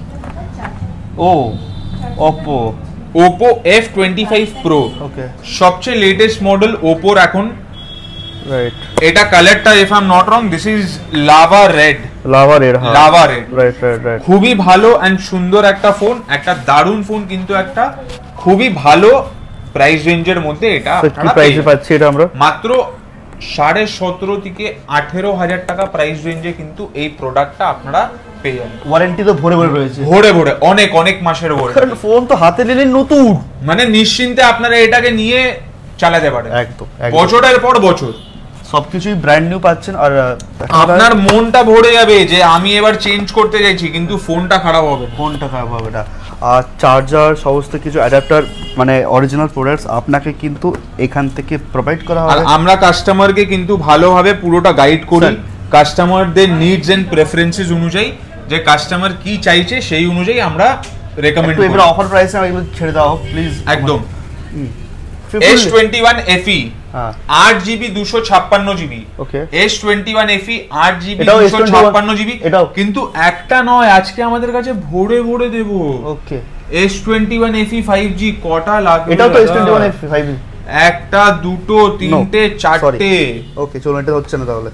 ও Oppo Oppo F twenty five Pro, okay সবচেয়ে লেটেস্ট মডেল Oppo এখন। রাইট এটা কালারটা if I am not wrong this is lava red, lava red, হ্যাঁ lava red, right right right খুবই ভালো এন্ড সুন্দর একটা ফোন, একটা দারুণ ফোন, কিন্তু একটা খুবই ভালো প্রাইস রেঞ্জের মধ্যে এটা কি আপনারা প্রাইসে পেয়ে পাচ্ছি এটা আমরা? যাবেন। মাত্র সাড়ে সতেরো থেকে আঠেরো হাজার টাকা প্রাইস রেঞ্জে কিন্তু এই প্রোডাক্টটা আপনারা পেয়ে যাবেন। ওয়ারেন্টি তো ভরে ভরে রয়েছে, ভরে ভরে অনেক অনেক মাসের ভরে, কারণ ফোন তো হাতে নিলে নতুন, মানে নিশ্চিন্তে আপনারা এটাকে নিয়ে চালাতে পারেন একদম একদম। বছরের পর বছর। সবকিছুই ব্র্যান্ড নিউ পাচ্ছেন, আর আপনার মনটা ভরে যাবে যে আমি এবার চেঞ্জ করতে চাইছি কিন্তু ফোনটা খারাপ হবে না। ফোনটা খারাপ হবে না। আর চার্জার সমস্ত কিছু অ্যাডাপ্টার মানে অরিজিনাল প্রোডাক্টস আপনাকে কিন্তু এখান থেকে প্রোভাইড করা আর হবে। আমরা কাস্টমারকে কিন্তু ভালোভাবে পুরোটা গাইড করি কাস্টমারদের নিডস এন্ড প্রেফারেন্সেস অনুযায়ী, যে কাস্টমার কি চাইছে সেই অনুযায়ী আমরা রেকমেন্ড একটু করি। এবার অফার প্রাইসে এগুলো ছেড়ে দাও প্লিজ। একদম fifty S twenty one FE হ্যাঁ আট জিবি দুশো ছাপ্পান্ন GB, okay S twenty one FE আট জিবি এটাও দুশো ছাপ্পান্ন জিবি, এটাও? কিন্তু একটা নয় আজকে আমাদের কাছে ভরে ভরে দেবো। Okay S twenty one FE five G কটা লাগবে? এটাও তো এস দাদা? টোয়েন্টি ওয়ান এফ ফাইভ একটা দুটো তিনটে চারটে। ওকে চলো, এটা হচ্ছে না তাহলে।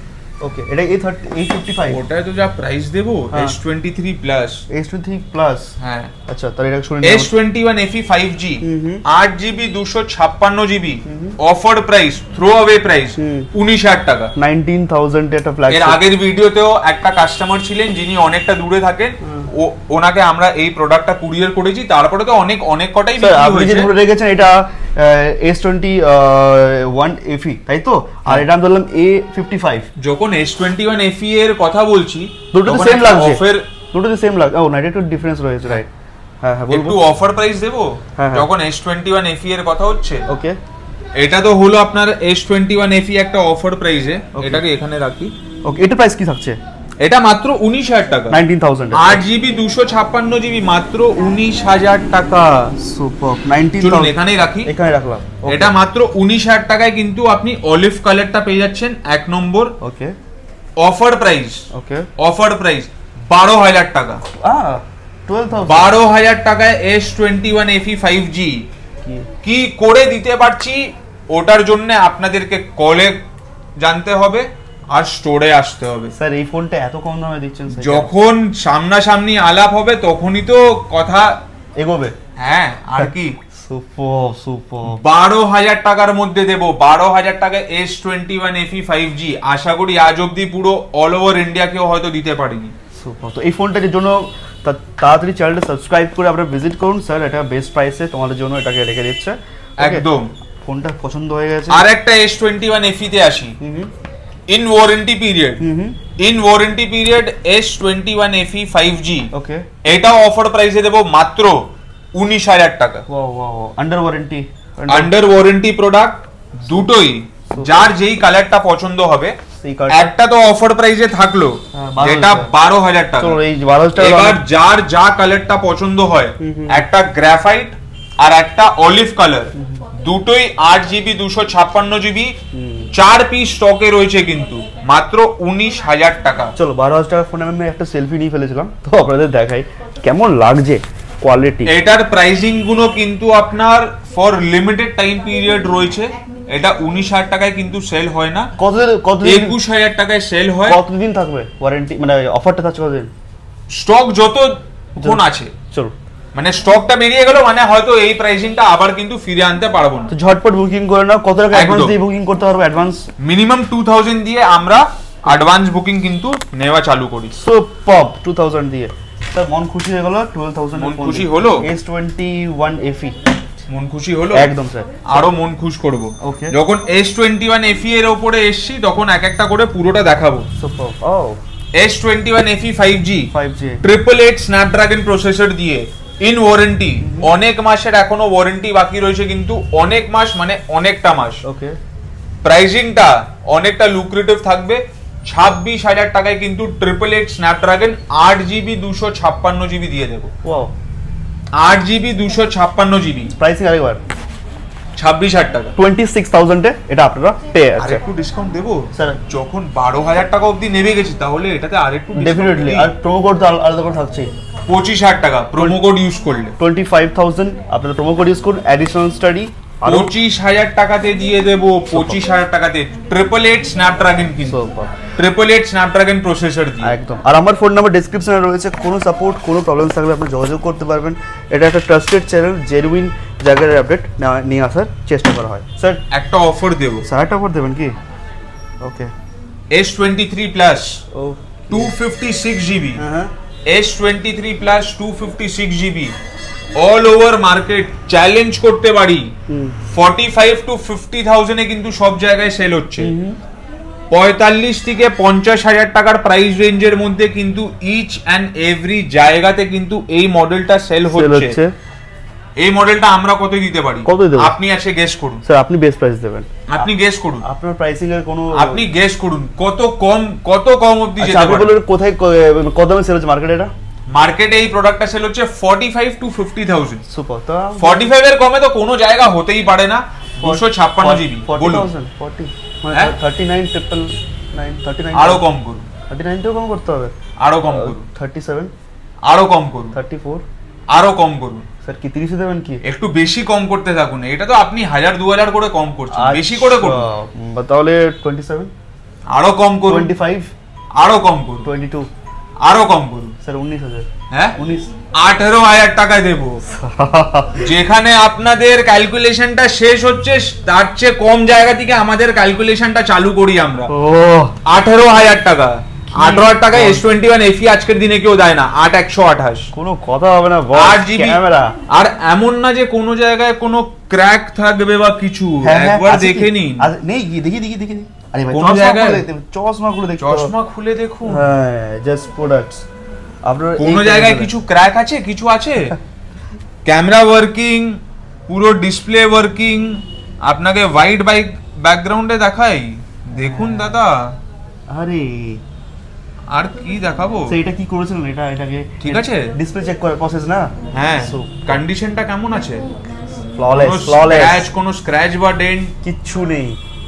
ওকে এটা A thirty A fifty five ওটাই তো যা প্রাইস দেবো হ্যাঁ। S twenty three plus. S twenty plus হ্যাঁ আচ্ছা, তাহলে এটা শুনে S twenty one FE five G আট জিবি দুশো ছাপ্পান্ন GB, offer price, throw away price হুম। উনিশ হাজার টাকা। নাইনটিন থাউজেন্ড একটা এর ফ্ল্যাগশিপ। আগের ভিডিওতেও একটা কাস্টমার ছিলেন যিনি অনেকটা দূরে থাকেন, ও ওনাকে আমরা এই প্রোডাক্টটা কুরিয়ার করেছি, তারপরে তো অনেক অনেক কটাই স্যার বিক্রি আপনি যে হয়েছে। ধরে রেখেছেন এটা এস টোয়েন্টি ওয়ান এফি তাই তো, আর এটা আমি ধরলাম এ ফিফটি ফাইভ। যখন এস টোয়েন্টি ওয়ান এফই এর কথা বলছি দুটো তো তখন সেম একটা লাগছে, অফার, দুটো তো সেম লাগছে। ও না, এটা একটু ডিফারেন্স রয়েছে, রাইট। হ্যাঁ হ্যাঁ একটু বলবো। অফার প্রাইস দেবো হ্যাঁ, হ্যাঁ। যখন এস টোয়েন্টি ওয়ান এফই এর কথা হচ্ছে। ওকে এটা তো হলো আপনার এস টোয়েন্টি ওয়ান এফই একটা অফার প্রাইসে, Okay. এটাকে এখানে রাখি। ওকে এটা প্রাইস কি থাকছে? এটা মাত্র উনিশ হাজার টাকা, নাইনটিন থাউজেন্ড। আট জিবি দুশো ছাপ্পান্ন জিবি মাত্র উনিশ হাজার টাকা। সুপার, নাইনটিন চলুন এখানেই রাখি, এখানে রাখলাম। এটা মাত্র উনিশ হাজার টাকায় কিন্তু আপনি অলিভ কালারটা পেয়ে যাচ্ছেন এক নম্বর। Okay offer price, okay offer price বারো হাজার টাকা, আ টুয়েলভ থাউজেন্ড। বারো হাজার টাকায় S twenty one FE five G কি করে দিতে পারছি ওটার জন্য আপনাদেরকে কলে জানতে হবে আর স্টোরে আসতে হবে। স্যার এই ফোনটা এত কম দামে দিচ্ছেন স্যার? যখন সামনাসামনি আলাপ হবে তখনই তো কথা এগোবে। হ্যাঁ, আর কি সুপার সুপার। বারো হাজার টাকার মধ্যে দেবো, বারো হাজার টাকায় S twenty one FE five G. আশা করি আজ অব্দি পুরো অল ওভার ইন্ডিয়া কেউ হয়তো দিতে পারিনি। সুপার। তো এই ফোনটার জন্য তা- তাড়াতাড়ি চ্যানেলটা সাবস্ক্রাইব করে আপনারা ভিজিট করুন স্যার, এটা বেস্ট প্রাইসে তোমাদের জন্য এটাকে রেখে দিচ্ছে। Okay? একদম। ফোনটা পছন্দ হয়ে গেছে। আর একটা এস টোয়েন্টি ওয়ান এফই তে আসি, hmm hmm in warranty period, hmm hmm in warranty period S twenty one FE five G, okay এটাও অফার প্রাইসে দেবো মাত্র উনিশ হাজার টাকা। Wow wow under warranty. Under warranty product দুটোই, যার যেই কালারটা পছন্দ হবে। সেই কার্ড একটা তো অফার প্রাইসে থাকলো হ্যাঁ, বারো যেটা হাজার। বারো হাজার টাকা। চলো এই বারো হাজার টাকা এবার যার যা কালারটা পছন্দ হয়, হুম, হুম। একটা গ্রাফাইট আর একটা অলিভ কালার, দুটোই আট জিবি দুশো ছাপ্পান্ন জিবি, চার পিস স্টকে রয়েছে কিন্তু মাত্র উনিশ হাজার টাকা। চলো বারো হাজার টাকা ফোনে আমি একটা সেলফি নিয়ে ফেলেছিলাম, তো আপনাদের দেখাই কেমন লাগছে কোয়ালিটি। এটার প্রাইসিং গুলো কিন্তু আপনার ফর লিমিটেড টাইম পিরিয়ড রয়েছে, এটা উনিশ হাজার টাকায় কিন্তু সেল হয় না, কতদিন কতদিন একুশ হাজার টাকায় সেল হয়। কতদিন থাকবে ওয়ারেন্টি, মানে অফারটা থাকছে কতদিন? স্টক যত কোন আছে, চলো মানে স্টকটা বেরিয়ে গেল মানে হয়তো এই প্রাইসিংটা আবার কিন্তু ফিরে আনতে পারবো না। তো ঝটপট বুকিং করে নাও। কত টাকা অ্যাডভান্স একদম। দিয়ে বুকিং করতে পারবো? অ্যাডভান্স মিনিমাম টু থাউজেন্ড দিয়ে আমরা অ্যাডভান্স বুকিং কিন্তু নেওয়া চালু করি। সো পপ টু থাউজেন্ড দিয়ে স্যার মন খুশি হয়ে গেল। টুয়েলভ থাউজেন্ড মন খুশি হলো? এস টোয়েন্টি ওয়ান এফি মন খুশি হলো একদম স্যার। আরো মন খুশ করবো। Okay. যখন এস টোয়েন্টি ওয়ান এফই এর উপরে এসছি তখন এক একটা করে পুরোটা দেখাবো। সো পপ ও S twenty one FE five G five G triple eight Snapdragon processor দিয়ে ইন ওয়ারেন্টি, অনেক মাসের এখনো ওয়ারেন্টি বাকি রয়েছে কিন্তু অনেক মাস মানে অনেকটা মাস। ওকে প্রাইসিংটা অনেকটা লুক্রেটিভ থাকবে, ছাব্বিশ হাজার টাকায় কিন্তু ট্রিপল এইট স্ন্যাপড্রাগন আট জিবি দুশো ছাপ্পান্ন জিবি দিয়ে দেবো। ওয়াও, আট জিবি দুশো ছাপ্পান্ন জিবি প্রাইসিং আরেকবার ছাব্বিশ হাজার টাকা, টোয়েন্টি সিক্স থাউজেন্ডে এটা আপনারা পেয়ে আর যাচ্ছেন। একটু ডিসকাউন্ট দেবো স্যার যখন বারো হাজার টাকা অবধি নেমে গেছি তাহলে এটাতে আর একটু ডেফিনেটলি, আর প্রোমো কোড তো আল- আলাদা করে থাকছে। পঁচিশ হাজার টাকা প্রোমো কোড ইউজ করলে টোয়েন্টি ফাইভ থাউজেন্ড আপনারা প্রোমো কোড ইউজ করুন, অ্যাডিশনাল স্টাডি আরো পঁচিশ হাজার টাকাতে দিয়ে দেবো, পঁচিশ হাজার টাকাতে ট্রিপল এইট স্ন্যাপড্রাগন কিন্তু Super. Triple eight Snapdragon processor দিয়ে। একদম। আর আমার ফোন নাম্বার ডেসক্রিপশনে রয়েছে, কোনো সাপোর্ট কোনো প্রবলেম থাকলে আপনি যোগাযোগ করতে পারবেন। এটা একটা ট্রাস্টেড চ্যানেল, জেনুইন জায়গার আপডেট নিয়ে আসার চেষ্টা করা হয়। স্যার একটা অফার দেবো, স্যার একটা অফার দেবেন কি? Okay, S twenty three plus ও টু ফিফটি সিক্স জিবি, হ্যাঁ S twenty three plus two fifty six GB all over market challenge করতে পারি, ফর্টি ফাইভ টু ফিফটি থাউজেন্ডে কিন্তু সব জায়গায় সেল হচ্ছে। পঁয়তাল্লিশ থেকে পঞ্চাশ হাজার টাকার প্রাইস রেঞ্জের মধ্যে কিন্তু ইচ অ্যান্ড এভরি জায়গাতে কিন্তু এই মডেলটা সেল হচ্ছে। এই মডেলটা আমরা কত দিতে পারি? কত দেব? আপনি এসে গেস করুন। স্যার আপনি বেস্ট প্রাইস দেবেন, আপনি গেস করুন, আপনার প্রাইসিং এর কোনো আপনি গেস করুন কত কম, কত কম অবধি আচ্ছা, যেতে আপনি পারে। বলুন কোথায় ক- কত দামে সেল হচ্ছে মার্কেটে এটা? মার্কেটে এই প্রোডাক্টটা সেল হচ্ছে forty five two fifty thousand. Super. তো ফর্টি ফাইভ এর কমে তো কোনো জায়গা হতেই পারে না। দুশো ছাপ্পান্ন জিবি বলুন, ফর্টি মানে হ্যাঁ? Thirty nine triple nine thirty nine আরো কম করুন, থার্টি নাইন তেও কম করতে হবে, আরো কম করুন, থার্টি সেভেন আরো কম করুন, থার্টি ফোর আরো কম করুন। স্যার কি তিরিশে দেবেন কি? একটু বেশি কম করতে থাকুন, এটা তো আপনি হাজার দু হাজার করে কম করছেন, বেশি করে করুন। আচ্ছা, উম, তাহলে টোয়েন্টি সেভেন, আরো কম করুন, টোয়েন্টি ফাইভ, আরো কম করুন, টোয়েন্টি টু, আরো কম করুন। স্যার উনিশ হাজার, হ্যাঁ উনিশ। আঠেরো হাজার টাকায় দেবো। যেখানে আপনাদের ক্যালকুলেশনটা শেষ হচ্ছে তার চেয়ে কম জায়গা থেকে আমাদের ক্যালকুলেশনটা চালু করি আমরা। ও আঠেরো হাজার টাকা, আঠারো হাজার টাকায় এস টোয়েন্টি ওয়ান এফি আজকের দিনে কেউ দেয় না, আট একশো আঠাশ। কোনো কথা হবে না, আট জিবি ক্যামেরা। আর এমন না যে কোনো জায়গায় কোনো ক্র্যাক থাকবে বা কিছু, একবার দেখে নিন। নেই কি দেখি দেখি দেখি আরে ভাই কোন চশমা জায়গায়? খুলে দেখতে হবে, চশমা খুলে দেখতে হবে। চশমা খুলে দেখুন, হ্যাঁ জাস্ট প্রোডাক্টস আপনার কোনো জায়গায় কিছু ক্র্যাক আছে, কিছু আছে? ক্যামেরা ওয়ার্কিং, পুরো ডিসপ্লে ওয়ার্কিং। আপনাকে হোয়াইট বাইক ব্যাকগ্রাউন্ডে দেখাই, দেখুন দাদা। আরে আর কি দেখাবো? তো এটা কি করেছিলেন? এটা এটাকে ঠিক আছে? ডিসপ্লে চেক করার প্রসেস না? হ্যাঁ, So, কন্ডিশনটা কেমন আছে? ফ্ললেস কোনো ফ্ললেস স্ক্র্যাচ, কোনো স্ক্র্যাচ বা ডেন্ট কিচ্ছু নেই।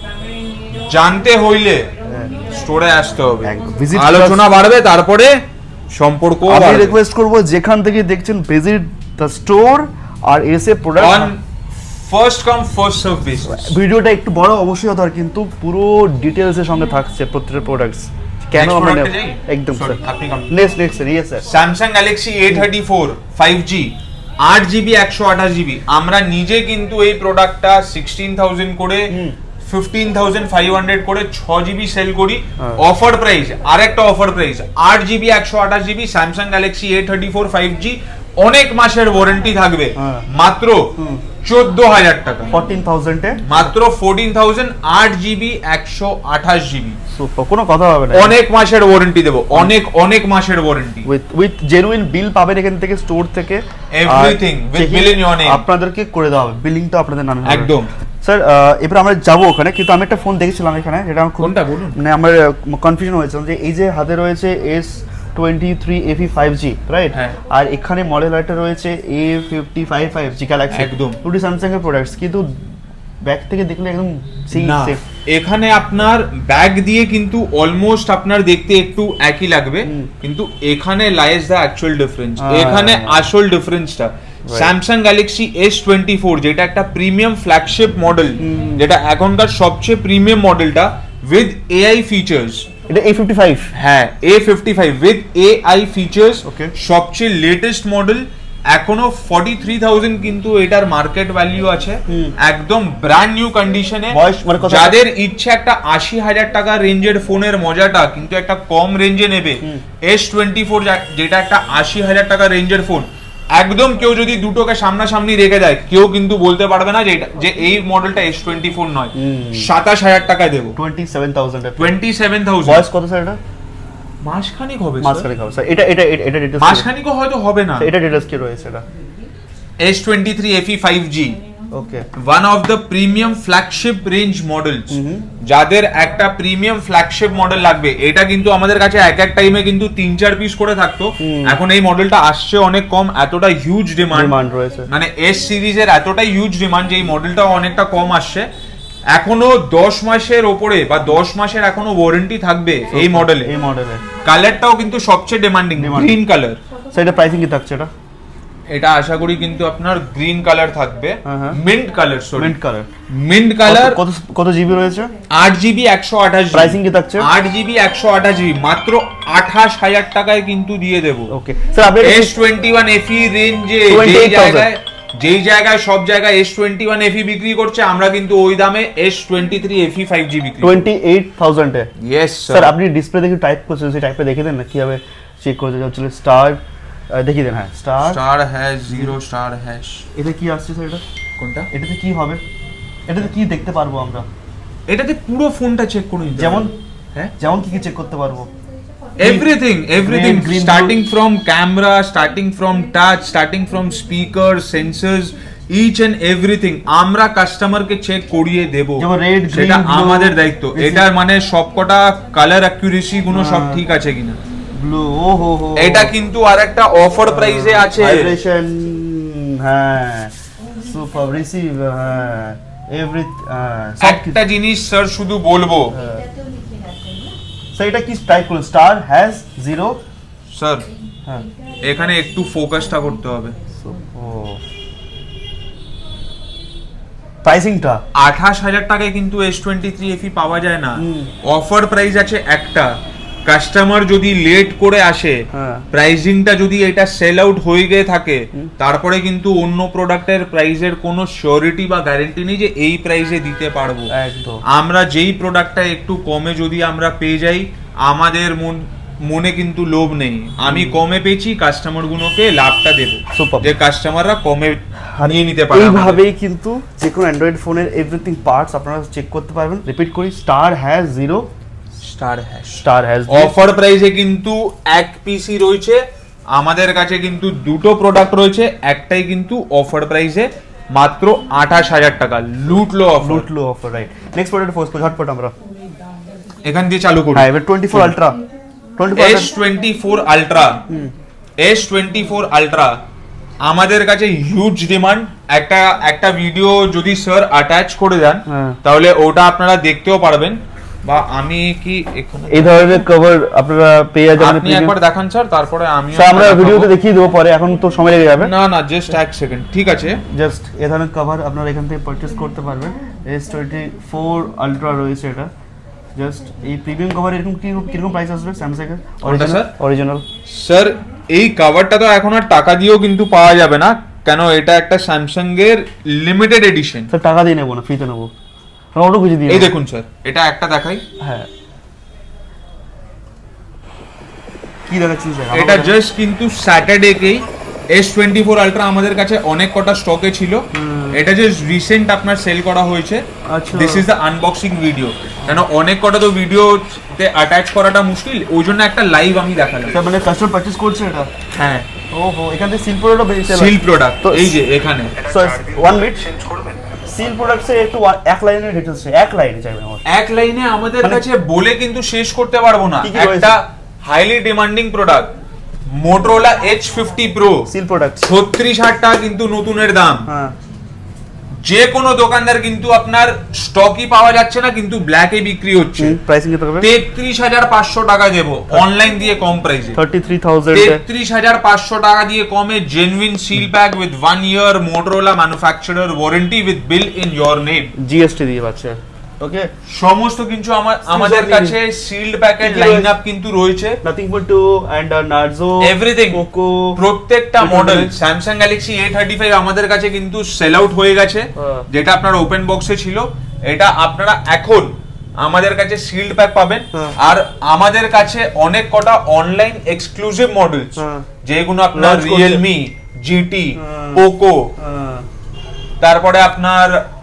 জানতে হইলে হ্যাঁ। স্টোরে আসতে হবে, একদম। Visit আলোচনা বাড়বে, তারপরে সম্পর্ক আমি বাড়বে। রিকোয়েস্ট করব যেখান থেকে দেখছেন ভিজিট দ্য স্টোর আর এসে product on first come first serve basis. ভিডিওটা একটু বড় অবশ্যই হতে হয়, কিন্তু পুরো ডিটেলস এর সঙ্গে থাকছে প্রত্যেকটা প্রোডাক্টস। কেন Next আমরা product নেব? এ যাই? একদম Sorry, স্যার। আপনি come. Next next sir, yes sir. Samsung Galaxy A thirty four five G, আট জিবি একশো আঠাশ জিবি। আমরা নিজে কিন্তু এই প্রোডাক্টটা সিক্সটিন থাউজেন্ড করে, ফিফটিন থাউজেন্ড ফাইভ হান্ড্রেড করে ছ জিবি সেল করি। হ্যাঁ। অফার প্রাইস, আরেকটা অফার প্রাইস, আট জিবি একশো আঠাশ GB Samsung Galaxy A thirty four five G, অনেক মাসের ওয়ারেন্টি থাকবে, হ্যাঁ। মাত্র চোদ্দ হাজার টাকা, ফোরটিন থাউজেন্ডে মাত্র ফোরটিন থাউজেন্ড, আট জিবি একশো আঠাশ জিবি। সুপার, কোনো কথা হবে না। অনেক মাসের ওয়ারেন্টি দেবো, অনেক অনেক মাসের warranty. With with genuine bill পাবেন এখান থেকে, স্টোর থেকে। Everything with bill in your name. আপনাদেরকে করে দেওয়া হবে, বিলিংটা আপনাদের নামে হবে। একদম। স্যার এবার আমরা যাবো ওখানে, কিন্তু আমি একটা ফোন দেখেছিলাম এখানে, যেটা আমার খুব কোনটা বলুন? মানে আমার কনফিউশন হয়েছিল যে এই যে হাতে রয়েছে S twenty three FE five G, right? হ্যাঁ। আর এখানে মডেল একটা রয়েছে A fifty five five G Galaxy, একদম। দুটি স্যামসাং এর প্রোডাক্টস, কিন্তু ব্যাক থেকে দেখলে একদম সেই না, সেম। এখানে আপনার ব্যাগ দিয়ে কিন্তু অলমোস্ট আপনার দেখতে একটু একই লাগবে, কিন্তু এখানে লাইজ দ্য অ্যাকচুয়াল ডিফারেন্স। হ্যাঁ। এখানে আসল ডিফারেন্সটা Samsung Galaxy S twenty four, যেটা একটা প্রিমিয়াম ফ্ল্যাগশিপ মডেল, যেটা এখনকার সবচেয়ে প্রিমিয়াম মডেলটা উইথ এআই ফিচার্স। এটা এ ফিফটি ফাইভ, হ্যাঁ, A fifty five with AI features, Okay. সবচেয়ে লেটেস্ট মডেল। এখনো ফর্টি থ্রি থাউজেন্ড কিন্তু এটার মার্কেট ভ্যালু আছে, একদম ব্র্যান্ড নিউ কন্ডিশনে। বয়স মানে কত? যাদের ইচ্ছে একটা আশি হাজার টাকা রেঞ্জের ফোনের মজাটা কিন্তু একটা কম রেঞ্জে নেবে, এস টোয়েন্টি ফোর যেটা একটা আশি হাজার টাকা রেঞ্জের ফোন, একদম কেউ যদি দুটোকে সামনাসামনি রেখে দেয় কেউ কিন্তু বলতে পারবে না যে এটা যে এই মডেলটা এস টোয়েন্টি ফোর নয়। সাতাশ হাজার টাকায় দেবো, twenty seven thousand. Twenty seven thousand. বয়স কত স্যার এটা? মাসখানিক হবে, মাঝখানে খাও স্যার। এটা এটা এটা ডিটেলস, মাসখানিকও হয়তো হবে না। এটা ডিটেলস কি রয়েছে এটা? S twenty three FE five G, okay one of the premium flagship range models, যাদের একটা প্রিমিয়াম ফ্ল্যাগশিপ মডেল লাগবে, এটা কিন্তু আমাদের কাছে এক এক টাইমে কিন্তু তিন চার পিস করে থাকতো। এখন এই মডেলটা আসছে অনেক কম, এতটা হিউজ ডিমান্ড রয়েছে, মানে এস সিরিজের এতটাই হিউজ ডিমান্ড যে এই মডেলটা অনেকটা কম আসছে। এখনো দশ মাসের ওপরে বা দশ মাসের এখনো ওয়ারেন্টি থাকবে এই মডেলে। এই মডেলে কালারটাও কিন্তু সবচেয়ে ডিমান্ডিং, গ্রিন কালার। সেটা প্রাইসিং কি থাকছে এটা? এটা আশা করি কিন্তু আপনার গ্রিন কালার থাকবে, mint colour, sorry mint colour. Mint colour. কত কত জিবি রয়েছে? আট জিবি একশো আঠাশ। প্রাইসিং কি থাকছে? আট জিবি একশো আঠাশ জিবি মাত্র আঠাশ হাজার টাকায় কিন্তু দিয়ে দেবো। ওকে স্যার, আপনি এস টোয়েন্টি ওয়ান এফই রেঞ্জে যেই জায়গায় যেই জায়গায় সব জায়গায় এস টোয়েন্টি ওয়ান এফই বিক্রি করছে, আমরা কিন্তু ওই দামে S twenty three FE five G বিক্রি টোয়েন্টি এইট থাউজেন্ড এ। ইয়েস স্যার, আপনি ডিসপ্লে দেখে টাইপ করছেন, সেই টাইপটা দেখে দেন না কিভাবে চেক করতে যাচ্ছিল। স্টার দেখিয়ে দেন। হ্যাঁ, star star hash zero star hash. এটা কি আসছে স্যার? এটা কোনটা? এটাতে কি হবে? এটাতে কি দেখতে পারবো আমরা? এটাতে পুরো ফোনটা চেক করুন। যেমন হ্যাঁ, যেমন কি কি চেক করতে পারবো? everything everything green, green, starting blue. From camera, starting from touch, starting from speakers, sensors, each and everything আমরা কাস্টমারকে চেক করিয়ে দেব। যেমন রেড, সেটা আমাদের দায়িত্ব। এটার মানে সবকটা কালার অ্যাকুরেসি গুলো সব ঠিক আছে কিনা। ব্লু, ও হো হো। এটা কিন্তু আরেকটা অফার প্রাইসে আছে। ভাইব্রেশন, হ্যাঁ, সুপার রিসিভ, হ্যাঁ, এভরি একটা জিনিস স্যার শুধু বলবো, স্যার এটা কি টাইপ করুন? Star hash zero. স্যার হ্যাঁ, এখানে একটু ফোকাসটা করতে হবে। ও প্রাইসিংটা আঠাশ হাজার টাকায় কিন্তু এস টোয়েন্টি থ্রি এফই পাওয়া যায় না। অফার প্রাইস আছে একটা। কাস্টমার যদি লেট করে আসে, প্রাইসিংটা যদি এটা সেল আউট হয়ে গিয়ে থাকে, তারপরে কিন্তু অন্য প্রোডাক্টের প্রাইসের কোনো সিওরিটি বা গ্যারান্টি নেই যে এই প্রাইসে দিতে পারবো। একদম। আমরা যেই প্রোডাক্টটা একটু কমে যদি আমরা পেয়ে যাই, আমাদের মন মনে কিন্তু লোভ নেই। আমি কমে পেয়েছি, কাস্টমার গুলোকে লাভটা দেবো, যে কাস্টমাররা কমে নিয়ে নিতে পারে। এইভাবেই কিন্তু যে কোনো অ্যান্ড্রয়েড ফোনের এভরিথিং পার্টস আপনারা চেক করতে পারবেন। রিপিট করি, star hash zero star hash star hash offer প্রাইসে কিন্তু এক পিসি রয়েছে আমাদের কাছে, কিন্তু দুটো প্রোডাক্ট রয়েছে, একটাই কিন্তু অফার প্রাইসে মাত্র আঠাশ হাজার টাকা। লুটলো অফার, লুটলো offer, right. Next product force ঝটপট আমরা এখান দিয়ে চালু করি। হ্যাঁ, এবার twenty four ultra, S twenty four ultra, S twenty four ultra আমাদের কাছে হিউজ ডিমান্ড। একটা একটা ভিডিও যদি স্যার অ্যাটাচ করে দেন, তাহলে ওটা আপনারা দেখতেও পারবেন। বা আমি কি এখানে এই ধরনের কভার আপনারা পেয়ে যাবেন। আপনি একবার দেখান স্যার, তারপরে আমি স্যার আমরা ভিডিওতে দেখিয়ে দেবো পরে, এখন তো সময় লেগে যাবে। না না, জাস্ট এক সেকেন্ড, ঠিক আছে। জাস্ট এই ধরনের কভার আপনারা এখান থেকে পারচেজ করতে পারবেন। এস টোয়েন্টি ফোর আলট্রা রয়েছে এটা। জাস্ট এই প্রিমিয়াম কভার এরকম কি কিরকম প্রাইস আসবে স্যামসাং এর? স্যার অরিজিনাল স্যার এই কভারটা তো এখন আর টাকা দিয়েও কিন্তু পাওয়া যাবে না, কেন এটা একটা স্যামসাং এর লিমিটেড এডিশন। স্যার টাকা দিয়ে নেবো না, ফ্রিতে নেবো। ওটা বুঝে দিই। এই দেখুন স্যার, এটা একটা দেখাই। হ্যাঁ, কি দেখাচ্ছেন স্যার? এটা জাস্ট কিন্তু স্যাটারডেকেই এস টোয়েন্টি ফোর আলট্রা আমাদের কাছে অনেক কটা স্টকে ছিল। এটা জাস্ট রিসেন্ট আপনার সেল করা হয়েছে। This is the unboxing video, কেন অনেক কটা তো ভিডিওতে অ্যাটাচ করাটা মুশকিল, ওই জন্য একটা লাইভ আমি দেখালাম। স্যার মানে কাস্টমার পারচেজ করছে এটা? হ্যাঁ। ওহো, এখান থেকে সিল প্রোডাক্ট বেরিয়েছে। সিল প্রোডাক্ট তো এই যে এখানে। স্যার ওয়ান মিনিট, সিল প্রোডাক্টসে একটু এক লাইনের ডিটেইলস, এক লাইনে চাইবেন আমার। এক লাইনে আমাদের কাছে বলে কিন্তু শেষ করতে পারবো না। একটা highly demanding product Motorola edge fifty pro seal product ছত্রিশ হাজার টাকা কিন্তু নতুনের দাম। হ্যাঁ, যে কোনো দোকানদার কিন্তু আপনার স্টকই পাওয়া যাচ্ছে না, কিন্তু ব্ল্যাকে বিক্রি হচ্ছে। প্রাইসিং কত হবে? তেত্রিশ হাজার পাঁচশো টাকা দেবো অনলাইন দিয়ে কম প্রাইসে। থার্টি থ্রি থাউজেন্ড তেত্রিশ হাজার পাঁচশো টাকা দিয়ে কমে genuine seal pack with one year Motorola manufacturer warranty with bill in your name, GST দিয়ে পাচ্ছে। ওকে, সমস্ত কিছু আমাদের কাছে সিলড প্যাকেট লাইন আপ কিন্তু রয়েছে। Nothing but to and Narzo everything, Poco প্রত্যেকটা মডেল। Samsung Galaxy A thirty five আমাদের কাছে কিন্তু সেল আউট হয়ে গেছে, যেটা আপনার ওপেন বক্সে ছিল। এটা আপনারা এখন আমাদের কাছে সিলড প্যাক পাবেন। আর আমাদের কাছে অনেক কটা অনলাইন এক্সক্লুসিভ মডেলস, যেগুলো আপনার রিয়েলমি, জিটি, পোকো, তারপরে আপনার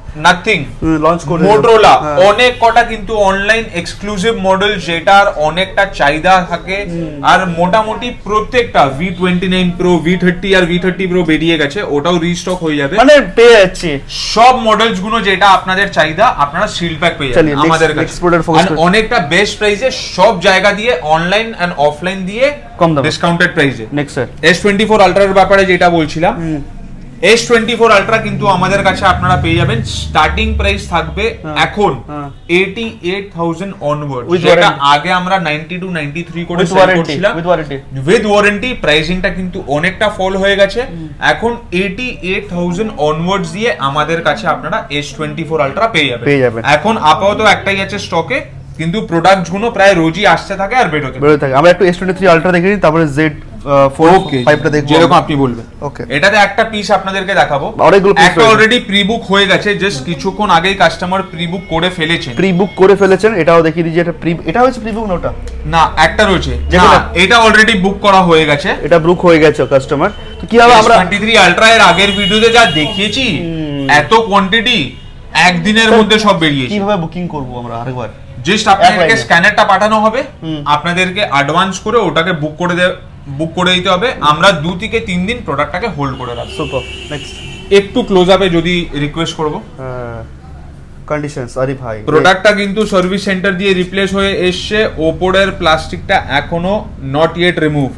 নাথিং লঞ্চ করে মোটরোলা অনেক কটা কিন্তু অনলাইন এক্সক্লুসিভ মডেল যেটার অনেকটা চাহিদা থাকে আর মোটামুটি প্রত্যেকটা V twenty nine pro V thirty আর ভি থার্টি প্রো বেরিয়ে গেছে, ওটাও রিস্টক হয়ে যাবে, মানে পেয়ে যাচ্ছে সব মডেলস গুলো যেটা আপনাদের চাহিদা আপনারা সিল প্যাক পেয়ে যাবেন আমাদের কাছে অনেকটা বেস্ট প্রাইসে, সব জায়গা দিয়ে অনলাইন এন্ড অফলাইন দিয়ে কম দামে ডিসকাউন্টেড প্রাইসে। Next sir S twenty four আলট্রার ব্যাপারে যেটা বলছিলাম, এস টোয়েন্টি ফোর আলট্রা কিন্তু আমাদের কাছে আপনারা পেয়ে যাবেন স্টার্টিং প্রাইস থাকবে এখন এইটি এইট থাউজেন্ড অনওয়ার্ড, যেটা আগে আমরা নাইনটি টু নাইনটি থ্রি করে সেল করছিলাম উইথ ওয়ারেন্টি উইথ ওয়ারেন্টি। প্রাইসিংটা কিন্তু অনেকটা ফল হয়ে গেছে, এখন এইটি এইট থাউজেন্ড অনওয়ার্ডস দিয়ে আমাদের কাছে আপনারা এস টোয়েন্টি ফোর আলট্রা পেয়ে যাবেন। এখন আপাতত একটাই আছে স্টকে, কিন্তু প্রোডাক্ট গুলো প্রায় রোজই আসতে থাকে আর বেরোতে বেরোতে থাকে। আমরা একটু এস টোয়েন্টি থ্রি আলট্রা দেখে নিই, তারপরে জেড ফোর ফাইভ টা দেখব যেরকম আপনি বলবেন। ওকে, এটাতে একটা পিস আপনাদেরকে দেখাবো, অনেকগুলো পিস একটা অলরেডি প্রি বুক হয়ে গেছে, জাস্ট কিছুক্ষণ আগেই কাস্টমার প্রি বুক করে ফেলেছেন প্রি বুক করে ফেলেছেন এটাও দেখিয়ে দিই যে এটা প্রি এটা হচ্ছে প্রি বুক না ওটা না একটা রয়েছে না, এটা অলরেডি বুক করা হয়ে গেছে, এটা বুক হয়ে গেছে কাস্টমার। তো কি হবে আমরা টোয়েন্টি থ্রি আলট্রা এর আগের ভিডিওতে যা দেখিয়েছি এত কোয়ান্টিটি একদিনের মধ্যে সব বেরিয়েছে। কিভাবে বুকিং করব আমরা আরেকবার? জাস্ট আপনাদেরকে স্ক্যানারটা পাঠানো হবে, আপনাদেরকে অ্যাডভান্স করে ওটাকে বুক করে দে বুক করে দিতে হবে, আমরা দু থেকে তিন দিন প্রোডাক্টটাকে হোল্ড করে রাখবো। সুপার, নেক্সট একটু ক্লোজ আপে যদি রিকোয়েস্ট করব। কন্ডিশনস আরে ভাই প্রোডাক্টটা কিন্তু সার্ভিস সেন্টার দিয়ে রিপ্লেস হয়ে এসছে, ওপরের প্লাস্টিকটা এখনো নট ইয়েট রিমুভড,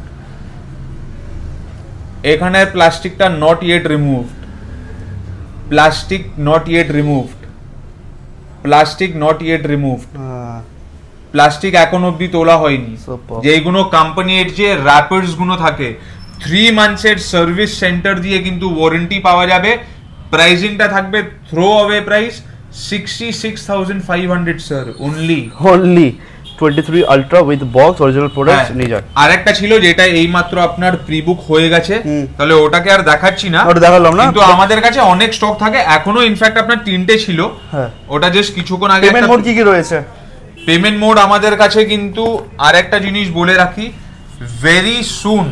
এখানের প্লাস্টিকটা not yet removed, plastic not yet removed, plastic not yet removed, plastic এখন অবধি তোলা হয়নি। যেগুলো কোম্পানির যে র্যাপার্স গুলো থাকে থ্রি মান্থসের সার্ভিস সেন্টার দিয়ে কিন্তু ওয়ারেন্টি পাওয়া যাবে, প্রাইসিংটা থাকবে throw away price sixty six thousand five hundred sir only only twenty three ultra with box original products নিয়ে যান। আরেকটা ছিল যেটা এইমাত্র আপনার প্রি বুক হয়ে গেছে, তাহলে ওটাকে আর দেখাচ্ছি না, ওটা দেখালাম না, কিন্তু আমাদের কাছে অনেক স্টক থাকে এখনো, ইনফ্যাক্ট আপনার তিনটে ছিল, ওটা জাস্ট কিছুক্ষণ আগে। পেমেন্ট মোড কি কি রয়েছে? পেমেন্ট মোড আমাদের কাছে কিন্তু আরেকটা জিনিস বলে রাখি, ভেরি সুন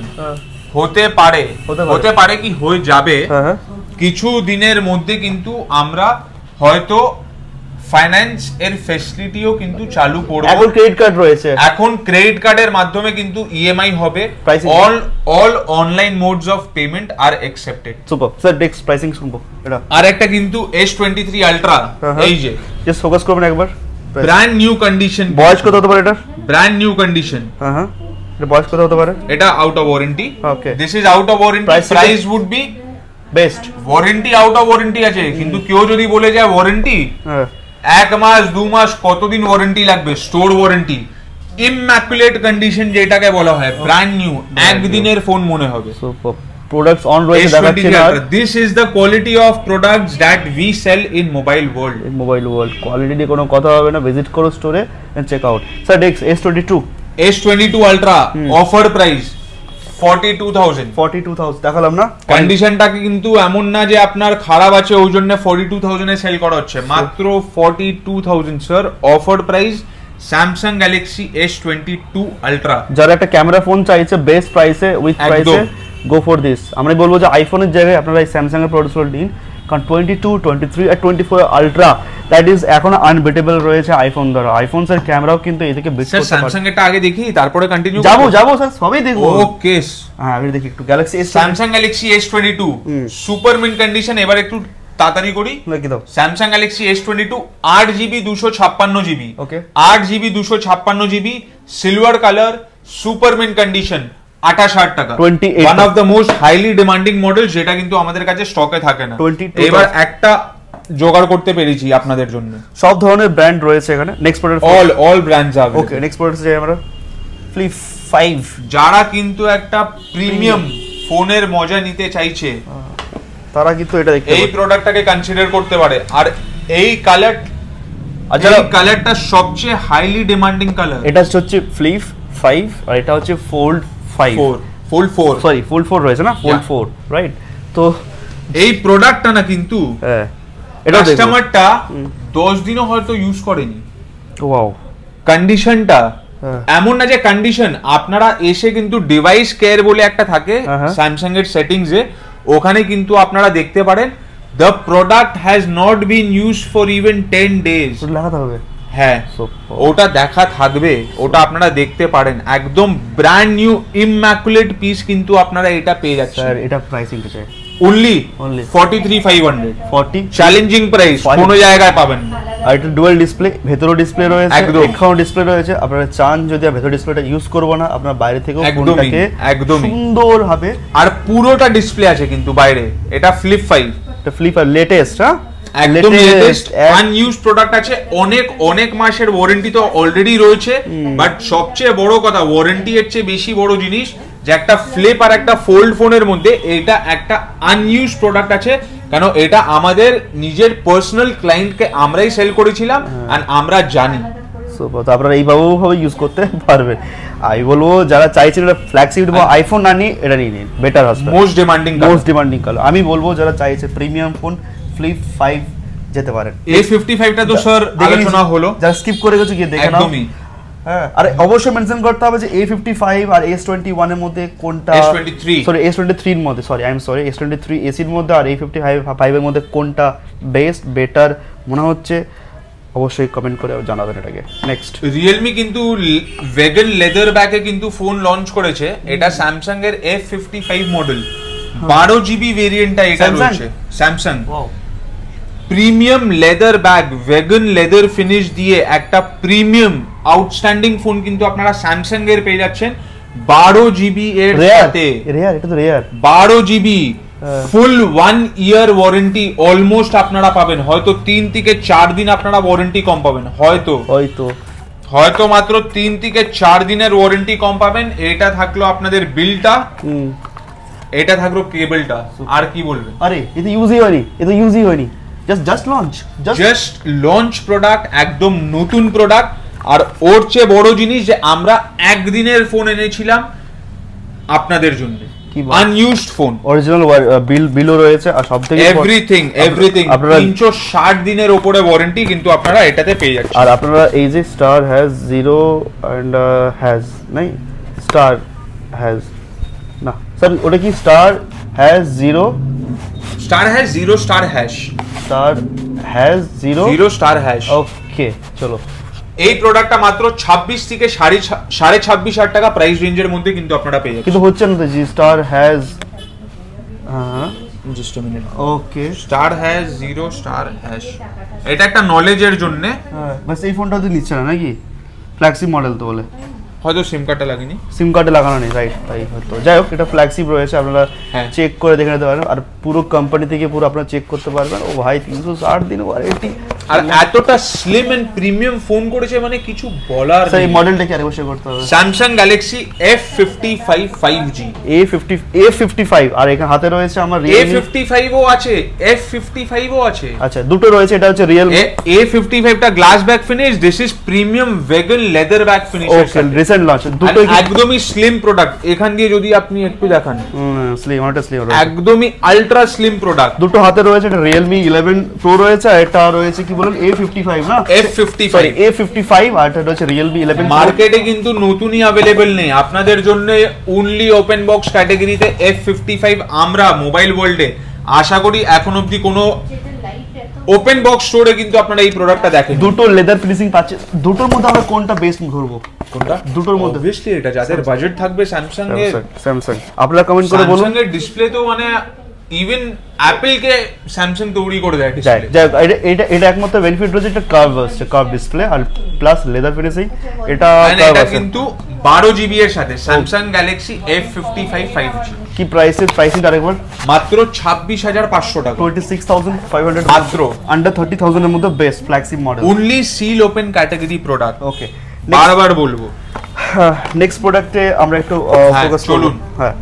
হতে পারে হতে পারে কি হয়ে যাবে কিছু দিনের মধ্যে কিন্তু আমরা হয়তো ফাইন্যান্স এর ফ্যাসিলিটিও কিন্তু চালু করব। এখন ক্রেডিট কার্ড রয়েছে, এখন ক্রেডিট কার্ডের মাধ্যমে কিন্তু ইএমআই হবে, all all online modes of payment are accepted. Super sir, next pricing শুনবো। এটা আরেকটা কিন্তু এস টোয়েন্টি থ্রি আলট্রা, এই যে জাস্ট ফোকাস করবেন একবার, ব্র্যান্ড নিউ কন্ডিশন। বয়স কত হতে পারে এটা? Brand new condition. হ্যাঁ হ্যাঁ, এটা বয়স কত হতে পারে? এটা out of warranty. Okay, this is out of warranty, price would be best. Warranty out of warranty আছে, কিন্তু কেউ যদি বলে যায় ওয়ারেন্টি হ্যাঁ এক মাস দু মাস কতদিন ওয়ারেন্টি লাগবে, স্টোর ওয়ারেন্টি, ইম্যাকুলেট কন্ডিশন যেটাকে বলা হয়, ব্র্যান্ড নিউ, একদিনের ফোন মনে হবে। সুপার প্রোডাক্টস অন রয়েছে দেখাচ্ছি না। This is the quality of products that we sell in Mobile World. In Mobile World quality নিয়ে কোনো কথা হবে না, ভিজিট করো স্টোরে and check out. Sir next S twenty two S twenty two ultra offer price forty two thousand. Forty two thousand দেখালাম না, কন্ডিশনটাকে কিন্তু এমন না যে আপনার খারাপ আছে ওই জন্য ফর্টি টু থাউজেন্ড এ সেল করা হচ্ছে, মাত্র forty two thousand sir offer price. Samsung Galaxy S twenty two ultra, যারা একটা ক্যামেরা ফোন চাইছে বেস্ট প্রাইসে উইথ প্রাইসে, গো ফর দিস। আমরা বলবো যে আইফোনের জায়গায় আপনারা এই স্যামসাং এর প্রোডাক্টস নিন, কারণ টোয়েন্টি টু, টোয়েন্টি থ্রি আর twenty four ultra that is এখন আনবিটেবল রয়েছে আইফোন দ্বারা। আইফোন এর ক্যামেরাও কিন্তু এই থেকে বেস্ট। স্যার স্যামসাং এরটা আগে দেখি তারপরে কন্টিনিউ যাবো যাবো স্যার সবই দেখবো। ওকে হ্যাঁ আগে দেখি একটু Galaxy S Samsung Galaxy S twenty two super mint condition. এবার একটু তাড়াতাড়ি করি, নাকি দাও। Samsung Galaxy S twenty two আট জিবি দুশো ছাপ্পান্ন জিবি, ওকে আট জিবি দুশো ছাপ্পান্ন GB silver colour, super mint condition, আঠাশ হাজার টাকা। One of the most highly demanding model, যেটা কিন্তু আমাদের কাছে স্টকে থাকে না। এবার একটা জোগাড় করতে পেরেছি আপনাদের জন্য, সব ধরনের ব্র্যান্ড রয়েছে এখানে। Next product all all brands আছে। ওকে নেক্সট প্রোডাক্ট যাই আমরা, ফ্লিপ ফাইভ। যারা কিন্তু একটা প্রিমিয়াম ফোনের মজা নিতে চাইছে তারা কিন্তু এটা দেখতে এই প্রোডাক্টটাকে কনসিডার করতে পারে। আর এই কালার, আচ্ছা কালারটা সবচেয়ে হাইলি ডিমান্ডিং কালার। এটা হচ্ছে ফ্লিপ ফাইভ আর এটা হচ্ছে fold five, fold four, sorry fold four রয়েছে না, ফোল্ড ফোর রাইট। তো এই প্রোডাক্টটা না কিন্তু হ্যাঁ এটা কাস্টমারটা দশ দিনও হয়তো ইউজ করেনি। ওয়াও, কন্ডিশনটা এমন না যে কন্ডিশন, আপনারা এসে কিন্তু ডিভাইস কেয়ার বলে একটা থাকে স্যামসাং এর সেটিংস এ, ওখানে কিন্তু আপনারা দেখতে পারেন The product has not been used for even ten days. ওটা লাগাতে হবে। হ্যাঁ, ওটা দেখা থাকবে, ওটা আপনারা দেখতে পারেন, একদম ব্র্যান্ড নিউ ইম্যাকুলেট পিস কিন্তু আপনারা এটা পেয়ে যাচ্ছেন। স্যার এটা প্রাইসিংটা চাই only Only forty-three thousand five hundred, forty challenging price, কোনো জায়গায় পাবেন না। আর এটা ডুয়াল ডিসপ্লে, ভেতরেও ডিসপ্লে রয়েছে, একদম। এখানেও ডিসপ্লে রয়েছে। আপনারা চান যদি ভেতর ডিসপ্লেটা ইউজ করবো না, আপনারা বাইরে থেকেও ফোনটাকে একদমই সুন্দর ভাবে, আর পুরোটা ডিসপ্লে আছে কিন্তু বাইরে, এটা ফ্লিপ ফাইভ, এটা ফ্লিপ আর লেটেস্ট, হ্যাঁ একদম লেটেস্ট আনইউজড প্রোডাক্ট আছে। অনেক অনেক মাসের ওয়ারেন্টি তো অলরেডি রয়েছে, বাট সবচেয়ে বড় কথা ওয়ারেন্টি এর চেয়ে বেশি বড় জিনিস যে একটা ফ্লিপ আর একটা ফোল্ড ফোনের মধ্যে এটা একটা আনইউজড প্রোডাক্ট আছে, কেন এটা আমাদের নিজের পার্সোনাল ক্লায়েন্টকে আমরাই সেল করেছিলাম আর আমরা জানি। সো আপনারা এইভাবে ভাবে ইউজ করতে পারবেন। আমি বলবো যারা চাইছেন এটা ফ্ল্যাগশিপ বা আইফোন না নিয়ে এটা নিয়ে নিন, বেটার হবে। Most demanding most demanding colour. আমি বলবো যারা চাইছে প্রিমিয়াম ফোন ফ্লিপ ফাইভ যেতে পারেন। এ ফিফটি ফাইভ টা তো স্যার আলোচনা হলো, যারা স্কিপ করে গেছে গিয়ে দেখে নাও। একদমই হ্যাঁ, আর অবশ্যই মেনশন করতে হবে যে এ ফিফটি ফাইভ আর এস টোয়েন্টি ওয়ান এর মধ্যে কোনটা, S twenty three sorry S twenty three এর মধ্যে, sorry I am sorry S twenty three এসির মধ্যে আর এ ফিফটি ফাইভ এর মধ্যে কোনটা বেস্ট বেটার মনে হচ্ছে, অবশ্যই কমেন্ট করে জানাবেন এটাকে। নেক্সট রিয়েলমি কিন্তু ভেগান লেদার ব্যাগে কিন্তু ফোন লঞ্চ করেছে, এটা স্যামসাং এর এফ ফিফটি ফাইভ মডেল, বারো জিবি ভেরিয়েন্টটা এটা রয়েছে। Samsung premium leather bag, vegan leather finish দিয়ে একটা প্রিমিয়াম আউটস্ট্যান্ডিং ফোন কিন্তু আপনারা স্যামসাং এর পেয়ে যাচ্ছেন বারো জিবি এর সাথে। রেয়ার, এটা তো রেয়ার। বারো GB full one year warranty almost আপনারা পাবেন, হয়তো তিন থেকে চার দিন আপনারা ওয়ারেন্টি কম পাবেন, হয়তো হয়তো হয়তো মাত্র তিন থেকে চার দিনের ওয়ারেন্টি কম পাবেন। এটা থাকলো আপনাদের বিলটা, এটা থাকলো কেবলটা, আর কি বলবেন? আরে এটা ইউজই হয়নি, এটা ইউজই হয়নি, just just launch, just launch product, একদম নতুন প্রোডাক্ট। আর ওর চেয়ে বড় জিনিস যে আমরা একদিনের ফোন এনেছিলাম আপনাদের জন্য, আনইউজড ফোন, অরিজিনাল বিল বিলও রয়েছে, আর সবথেকে এভরিথিং এভরিথিং তিনশো ষাট দিনের উপরে ওয়ারেন্টি কিন্তু আপনারা এটাতে পেয়ে যাচ্ছেন। আর আপনারা এই যে star has zero and hash নাই, স্টার হ্যাজ না স্যার, ওটা কি star has zero, star hash zero, star hash, star has zero zero star hash. Okay চলো, এই প্রোডাক্টটা মাত্র ছাব্বিশ থেকে সাড়ে সাড়ে ছাব্বিশ হাজার টাকা প্রাইস রেঞ্জের মধ্যে কিন্তু আপনারা পেয়ে যাচ্ছেন। কিন্তু হচ্ছে না তো জি স্টার হ্যাজ, হ্যাঁ just a minute, okay star hash zero star hash, এটা একটা নলেজের জন্য। হ্যাঁ বাস এই ফোনটা তো নিচ্ছে না নাকি, ফ্ল্যাগশিপ মডেল তো বলে, হয়তো সিম কার্ডটা লাগেনি, সিম কার্ডে লাগানো নেই, রাইট তাই হয়তো। যাই হোক এটা ফ্ল্যাগশিপ রয়েছে, আপনারা চেক করে দেখে নিতে পারবেন, আর পুরো কোম্পানি থেকে পুরো আপনারা চেক করতে পারবেন। ও ভাই তিনশো ষাট দিন ওয়ারেন্টি, আর এতটা স্লিম এন্ড প্রিমিয়াম ফোন করেছে মানে কিছু বলার নেই। এই মডেলটা কি আরেকবার শেয়ার করতে হবে, Samsung Galaxy F fifty five five G, A fifty A fifty five, আর এখানে হাতে রয়েছে আমার এ ফিফটি ফাইভ ও আছে, এফ ফিফটি ফাইভ ও আছে। আচ্ছা দুটো রয়েছে, এটা হচ্ছে রিয়েল এ ফিফটি ফাইভ টা glass back finish, this is premium vegan leather back finish. Okay recent launch, দুটো একদমই স্লিম প্রোডাক্ট। এখান দিয়ে যদি আপনি একটু দেখান, স্লিম, এটা স্লিম একদমই আলট্রা স্লিম প্রোডাক্ট। দুটো হাতে রয়েছে, এটা রিয়েলমি ইলেভেন প্রো রয়েছে, আর এটা রয়েছে কি বলেন এ ফিফটি ফাইভ না, F fifty five, A fifty five, আর এটা রয়েছে রিয়েলমি ইলেভেন। মার্কেটে কিন্তু নতুনই अवेलेबल নেই, আপনাদের জন্য অনলি ওপেন বক্স ক্যাটাগরিতে এফ ফিফটি ফাইভ আমরা মোবাইল ওয়ার্ল্ডে আশা করি এখন অবধি কোনো ওপেন বক্স স্টোরে কিন্তু আপনারা এই প্রোডাক্টটা দেখেন। দুটো লেদার ফিনিশিং পাচ্ছে, দুটোর মধ্যে আমরা কোনটা বেস্ট ধরবো, কোনটা দুটোর মধ্যে? অবভিয়াসলি এটা যাদের বাজেট থাকবে স্যামসাং এর, স্যামসাং। আপনারা কমেন্ট করে বলুন, স্যামসাং এর ডিসপ্লে তো মানে ইভেন অ্যাপল কে স্যামসাং তৈরি করে দেয় ডিসপ্লে। এটা এটা এটা একমাত্র বেনিফিট রয়েছে, এটা কার্ভ আছে, কার্ভ ডিসপ্লে আর প্লাস লেদার ফিনিশিং, এটা এটা কিন্তু বারো জিবি এর সাথে Samsung Galaxy F fifty five five G. কি প্রাইসে, প্রাইসিং আরেকবার? মাত্র ছাব্বিশ হাজার পাঁচশো টাকা, twenty six thousand five hundred, মাত্র আন্ডার থার্টি থাউজেন্ড এর মধ্যে best flagship model, only seal open category product. Okay বারবার বলবো, নেক্সট প্রোডাক্টে আমরা একটু ফোকাস চলুন। হ্যাঁ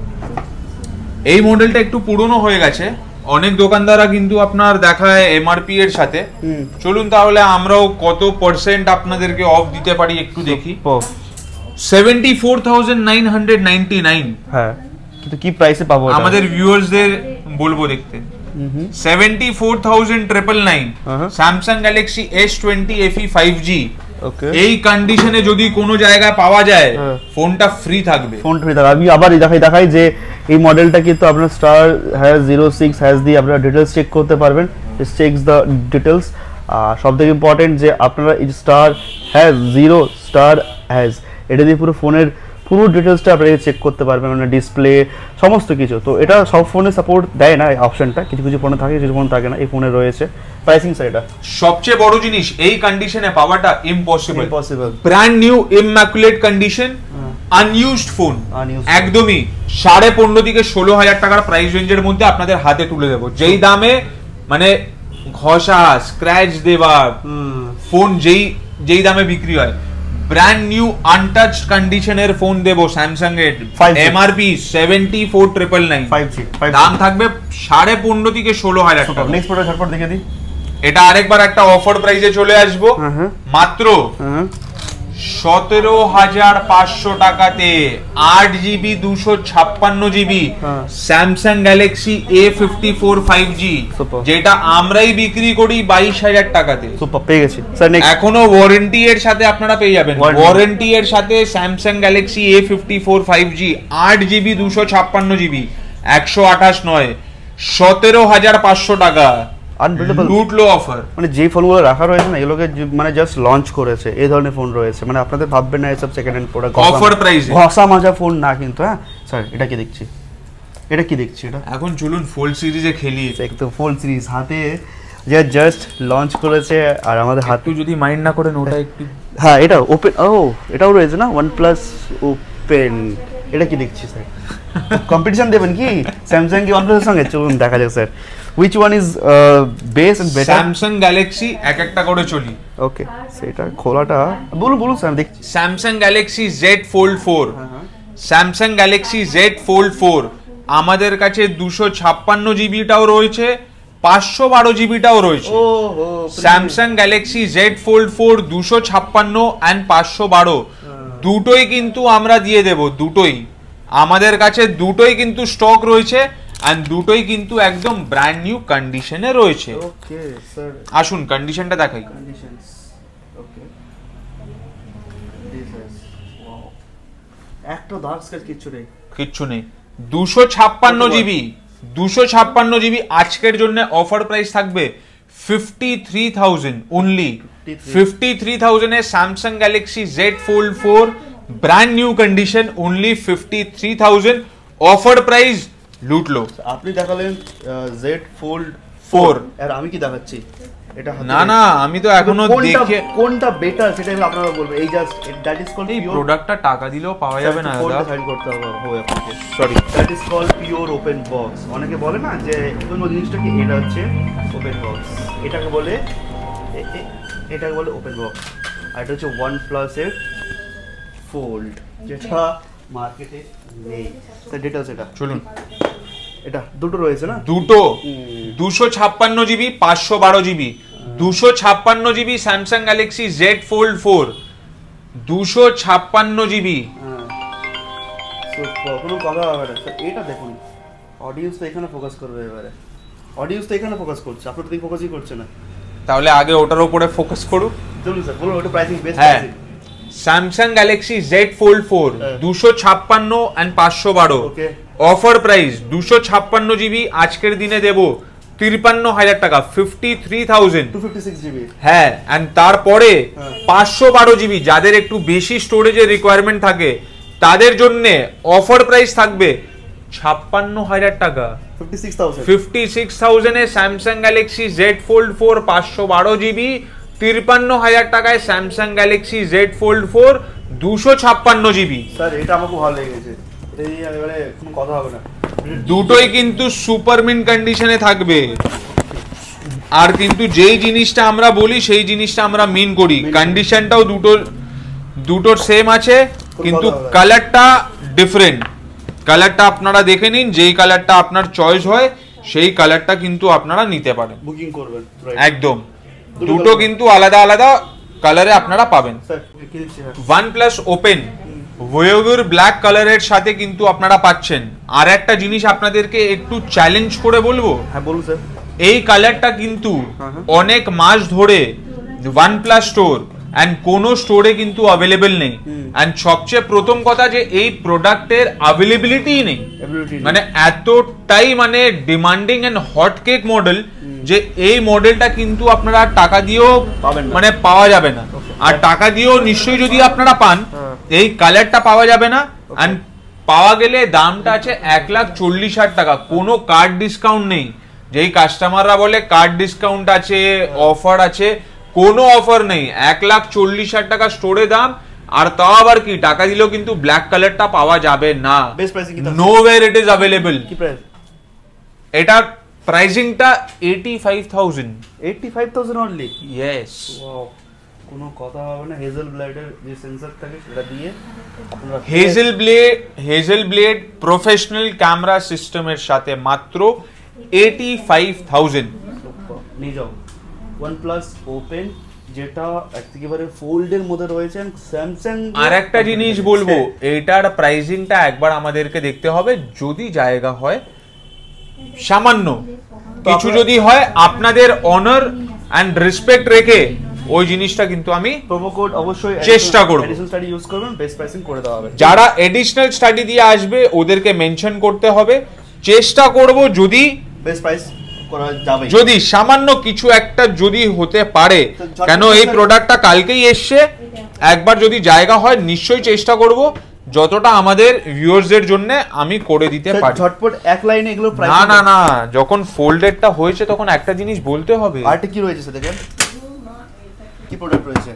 এই মডেলটা একটু পুরনো হয়ে গেছে, অনেক দোকানদাররা কিন্তু আপনার দেখায় এমআরপি এর সাথে। চলুন তাহলে আমরাও কত পার্সেন্ট আপনাদেরকে অফ দিতে পারি একটু দেখি। Seventy four thousand nine hundred ninety nine, হ্যাঁ কিন্তু কি প্রাইসে পাবো আমাদের ভিউয়ার্সদের বলবো দেখতে। Seventy four thousand triple nine Samsung Galaxy S twenty FE five G. এই কন্ডিশনে যদি কোনো জায়গায় পাওয়া যায় ফোনটা ফ্রি থাকবে, ফোন ফ্রি থাকবে। আমি আবার দেখাই দেখাই যে এই মডেলটা কিন্তু আপনার star has zero six hash দিয়ে আপনারা ডিটেলস চেক করতে পারবেন, চেকস দ্য ডিটেলস। আর সব থেকে ইম্পর্টেন্ট যে আপনারা এই star has zero star hash এটা দিয়ে পুরো ফোনের পুরো ডিটেলসটা আপনারা চেক করতে পারবেন, মানে ডিসপ্লে সমস্ত কিছু। তো এটা সব ফোনে সাপোর্ট দেয় না এই অপশনটা, কিছু কিছু ফোনে থাকে কিছু ফোনে থাকে না, এই ফোনে রয়েছে। প্রাইসিং স্যার এটা সবচেয়ে বড় জিনিস এই কন্ডিশনে পাওয়াটা impossible, impossible. Brand new immaculate condition, unused phone, একদমই সাড়ে পনেরো থেকে ষোলো হাজার টাকার প্রাইস রেঞ্জের মধ্যে আপনাদের হাতে তুলে দেবো, যেই দামে মানে ঘষা স্ক্র্যাচ দেওয়া ফোন যেই যেই দামে বিক্রি হয়, ব্র্যান্ড নিউ আনটাচড কন্ডিশনের ফোন দেবো স্যামসাং এর, MRP seventy four triple nine, দাম থাকবে সাড়ে পনেরো থেকে ষোলো হাজার টাকা। নেক্সট প্রোডাক্ট ঝটপট দেখে দিই। এটা আরেকবার একটা অফার প্রাইসে চলে আসবো, মাত্র সতেরো হাজার পাঁচশো টাকাতে আট জিবি দুশো ছাপ্পান্ন GB Samsung Galaxy A fifty four five G, যেটা আমরাই বিক্রি করি বাইশ হাজার টাকাতে। সুপার, পেয়ে গেছি স্যার। এখনো ওয়ারেন্টি এর সাথে আপনারা পেয়ে যাবেন, ওয়ারেন্টি এর সাথে Samsung Galaxy A fifty four five G আট জিবি দুশো ছাপ্পান্ন জিবি একশো আঠাশ নয়, সতেরো হাজার পাঁচশো টাকা আনবিলিভেবল লুটলো অফার। মানে যে ফোনগুলো রাখা রয়েছে না এগুলোকে মানে জাস্ট লঞ্চ করেছে, এই ধরনের ফোন রয়েছে, মানে আপনাদের ভাববেন না এসব সেকেন্ড হ্যান্ড প্রোডাক্ট অফার প্রাইসে ঘষা মাজা ফোন না কিন্তু। হ্যাঁ স্যার, এটা কি দেখছি, এটা কি দেখছি, এটা এখন চলুন ফোল্ড সিরিজে খেলি। একদম ফোল্ড সিরিজ হাতে যে জাস্ট লঞ্চ করেছে, আর আমাদের হাতে যদি মাইন্ড না করেন ওটা একটু, হ্যাঁ এটা ওপেন, ও এটাও রয়েছে না OnePlus ওপেন, এটা কি দেখছি স্যার? কম্পিটিশন দেবেন কি স্যামসাং কি OnePlus এর সঙ্গে? চলুন দেখা যাক sir which one is uh, best and better. Samsung Galaxy এক একটা করে চলি। ওকে, সেটা খোলাটা বলুন বলুন স্যার দেখছি। Samsung Galaxy Z Fold four, Samsung Galaxy Z Fold four আমাদের কাছে দুশো ছাপ্পান্ন জিবিটাও রয়েছে, পাঁচশো বারো জিবিটাও রয়েছে। Samsung Galaxy Z Fold four দুশো ছাপ্পান্ন and পাঁচশো বারো দুটোই কিন্তু আমরা দিয়ে দেব, দুটোই আমাদের কাছে দুটোই কিন্তু স্টক রয়েছে, and দুটোই কিন্তু একদম ব্র্যান্ড নিউ কন্ডিশনে রয়েছে। ওকে স্যার, আসুন কন্ডিশনটা দেখাই। Conditions okay, this is wow, একটা ডার্ক স্ক্র্যাচ কিচ্ছু নেই, কিচ্ছু নেই। দুশো ছাপ্পান্ন জিবি দুশো ছাপ্পান্ন জিবি আজকের জন্য অফার প্রাইস থাকবে fifty three thousand only. Fifty three thousand এ Samsung Galaxy Z fold four brand new condition, only fifty three thousand offer price লুটলো। আপনি দেখালেন Z Fold ফোর, আর আমি কি দেখাচ্ছি এটা? না না, আমি তো এখনো দেখে কোনটা বেটার সেটা আমি আপনারা বলবো। এই জাস্ট দ্যাট ইজ কল্ড এই প্রোডাক্টটা টাকা দিলেও পাওয়া যাবে না দাদা, সাইড করতে হবে হবে আপনাকে, sorry that is called pure open box. অনেকে বলে না যে কোন জিনিসটা কি, এটা হচ্ছে ওপেন বক্স, এটাকে বলে এটাকে বলে ওপেন বক্স। আর এটা হচ্ছে OnePlus এর ফোল্ড, যেটা মার্কেটে নেই। স্যার ডিটেইলস এটা চলুন। এটা দুটো রয়েছে না, দুটো দুশো ছাপ্পান্ন জিবি পাঁচশো বারো জিবি দুশো ছাপ্পান্ন GB Samsung Galaxy Z fold four দুশো ছাপ্পান্ন জিবি। কোনো কথা হবে না স্যার, এটা দেখুন অডিয়েন্স তো এখানে ফোকাস করবে, এবারে অডিয়েন্স তো এখানে ফোকাস করছে, আপনার তো ফোকাসই করছে না, তাহলে আগে ওটার উপরে ফোকাস করুক। চলুন স্যার বলুন ওটা প্রাইসিং বেস্ট। হ্যাঁ, Samsung Galaxy Z fold four দুশো ছাপ্পান্ন এন্ড পাঁচশো বারো অফার প্রাইস দুশো ছাপ্পান্ন জিবি আজকের দিনে দেবো তিপ্পান্ন হাজার টাকা, fifty three thousand two fifty six GB. হ্যাঁ, এন্ড তারপরে পাঁচশো বারো জিবি যাদের একটু বেশি স্টোরেজের রিকোয়ারমেন্ট থাকে তাদের জন্য অফার প্রাইস থাকবে ছাপ্পান্ন হাজার টাকা, ফিফটি সিক্স থাউজেন্ড এ Samsung Galaxy Z fold four পাঁচশো বারো জিবি, তিপ্পান্ন হাজার টাকায় Samsung Galaxy Z fold four দুশো ছাপ্পান্ন জিবি। স্যার এটা আমাকে ভালো লেগেছে, এই এবারে কোনো কথা হবে না, দুটোই কিন্তু সুপার মিন্ট কন্ডিশনে থাকবে। আর কিন্তু যেই জিনিসটা আমরা বলি সেই জিনিসটা আমরা মিন করি, কন্ডিশনটাও দুটো দুটোর সেম আছে কিন্তু কালারটা ডিফারেন্ট। কালারটা আপনারা দেখে নিন, যেই কালারটা আপনার চয়েস হয় সেই কালারটা কিন্তু আপনারা নিতে পারেন, বুকিং করবেন একদম। দুটো কিন্তু আলাদা আলাদা কালারে আপনারা পাবেন। OnePlus ওপেন ওয়েগুর ব্ল্যাক কালারের সাথে কিন্তু আপনারা পাচ্ছেন। আর একটা জিনিস আপনাদেরকে একটু চ্যালেঞ্জ করে বলবো, হ্যাঁ বলুন স্যার, এই কালারটা কিন্তু অনেক মাস ধরে OnePlus স্টোর এন্ড কোনো স্টোরে কিন্তু অ্যাভেলেবেল নেই এন্ড সবচেয়ে প্রথম কথা যে এই প্রোডাক্টের অ্যাভেলেবিলিটি নেই, মানে এতটাই মানে demanding and hot cake model যে এই মডেলটা কিন্তু আপনারা টাকা দিয়েও মানে পাওয়া যাবে না, আর টাকা দিয়েও নিশ্চয়ই যদি আপনারা পান এই কালারটা পাওয়া যাবে না এন্ড পাওয়া গেলে দামটা আছে এক লাখ চল্লিশ হাজার টাকা, কোনো কার্ড ডিসকাউন্ট নেই। যেই কাস্টমাররা বলে কার্ড ডিসকাউন্ট আছে, অফার আছে, কোনো অফার নেই, এক লাখ চল্লিশ হাজার টাকা স্টোরে দাম, আর তাও আবার কি টাকা দিলেও কিন্তু ব্ল্যাক কালারটা পাওয়া যাবে না, no where it is available. এটার প্রাইসিংটা eighty five thousand eighty five thousand only. Yes, কোনো কথা হবে না, হেজেল ব্লেডের যে সেন্সর থাকে সেটা দিয়ে আপনারা Hasselblad Hasselblad professional camera সিস্টেমের সাথে মাত্র এইটি ফাইভ থাউজেন্ড নিয়ে যাও। OnePlus Open যেটা একেবারে ফোল্ডের মধ্যে রয়েছে। স্যামসাং আর একটা জিনিস বলবো, এটার প্রাইসিংটা একবার আমাদেরকে দেখতে হবে, যদি জায়গা হয় সামান্য কিছু যদি হয় আপনাদের অনার এন্ড রেসপেক্ট রেখে ওই জিনিসটা কিন্তু আমি প্রোমো কোড অবশ্যই চেষ্টা করব, এডিশনাল স্টাডি ইউজ করবেন, বেস্ট প্রাইসিং করে দেওয়া হবে। যারা এডিশনাল স্টাডি দিয়ে আসবে ওদেরকে মেনশন করতে হবে, চেষ্টা করব যদি বেস্ট প্রাইস করা যাবে, যদি সামান্য কিছু একটা যদি হতে পারে, কেন এই প্রোডাক্টটা কালকেই এসছে, একবার যদি জায়গা হয় নিশ্চয়ই চেষ্টা করব যতটা আমাদের ভিউয়ার্সদের জন্য আমি করে দিতে পারি। ঝটপট এক লাইনে এগুলো প্রাইস না না না, যখন ফোল্ডেডটা হয়েছে তখন একটা জিনিস বলতে হবে। আরটা কি রয়েছে স্যার, দেখেন কি প্রোডাক্ট রয়েছে।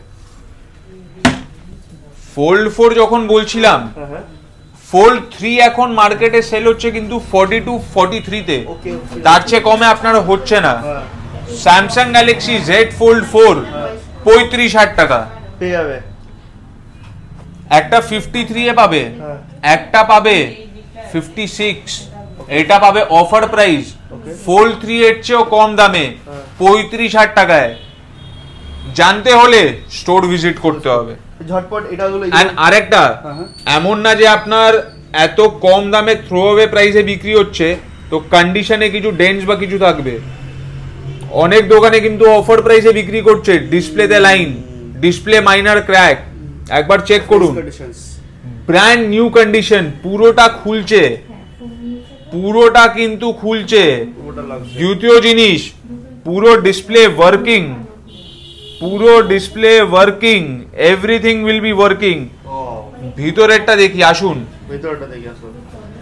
ফোল্ড ফোর যখন বলছিলাম, ফোল্ড থ্রি এখন মার্কেটে সেল হচ্ছে কিন্তু ফর্টি টু ফর্টি থ্রি তে, তার চেয়ে কমে আপনার হচ্ছে না। Samsung Galaxy Z fold four পঁয়ত্রিশ হাজার টাকা পেয়ে যাবে, একটা ফিফটি থ্রি এ পাবে, একটা পাবে ফিফটি সিক্স, এটা পাবে অফার প্রাইস ফোল্ড থ্রি এর চেয়েও কম দামে পঁয়ত্রিশ হাজার টাকায়। জানতে হলে স্টোর ভিজিট করতে হবে ঝটপট। এটা হলো আরেকটা, এমন না যে আপনার এত কম দামে থ্রো অ্যাওয়ে প্রাইসে বিক্রি হচ্ছে তো কন্ডিশনে কিছু ডেন্টস বা কিছু থাকবে, অনেক দোকানে কিন্তু অফার প্রাইসে বিক্রি করছে, ডিসপ্লেতে লাইন, ডিসপ্লে মাইনার ক্র্যাক, একবার চেক করুন, ব্র্যান্ড নিউ কন্ডিশন, পুরোটা খুলছে, পুরোটা কিন্তু খুলছে। দ্বিতীয় জিনিস, পুরো ডিসপ্লে ওয়ার্কিং, পুরো display working, everything will be working. ভিতরেরটা দেখি, আসুন ভিতরটা দেখি, আসুন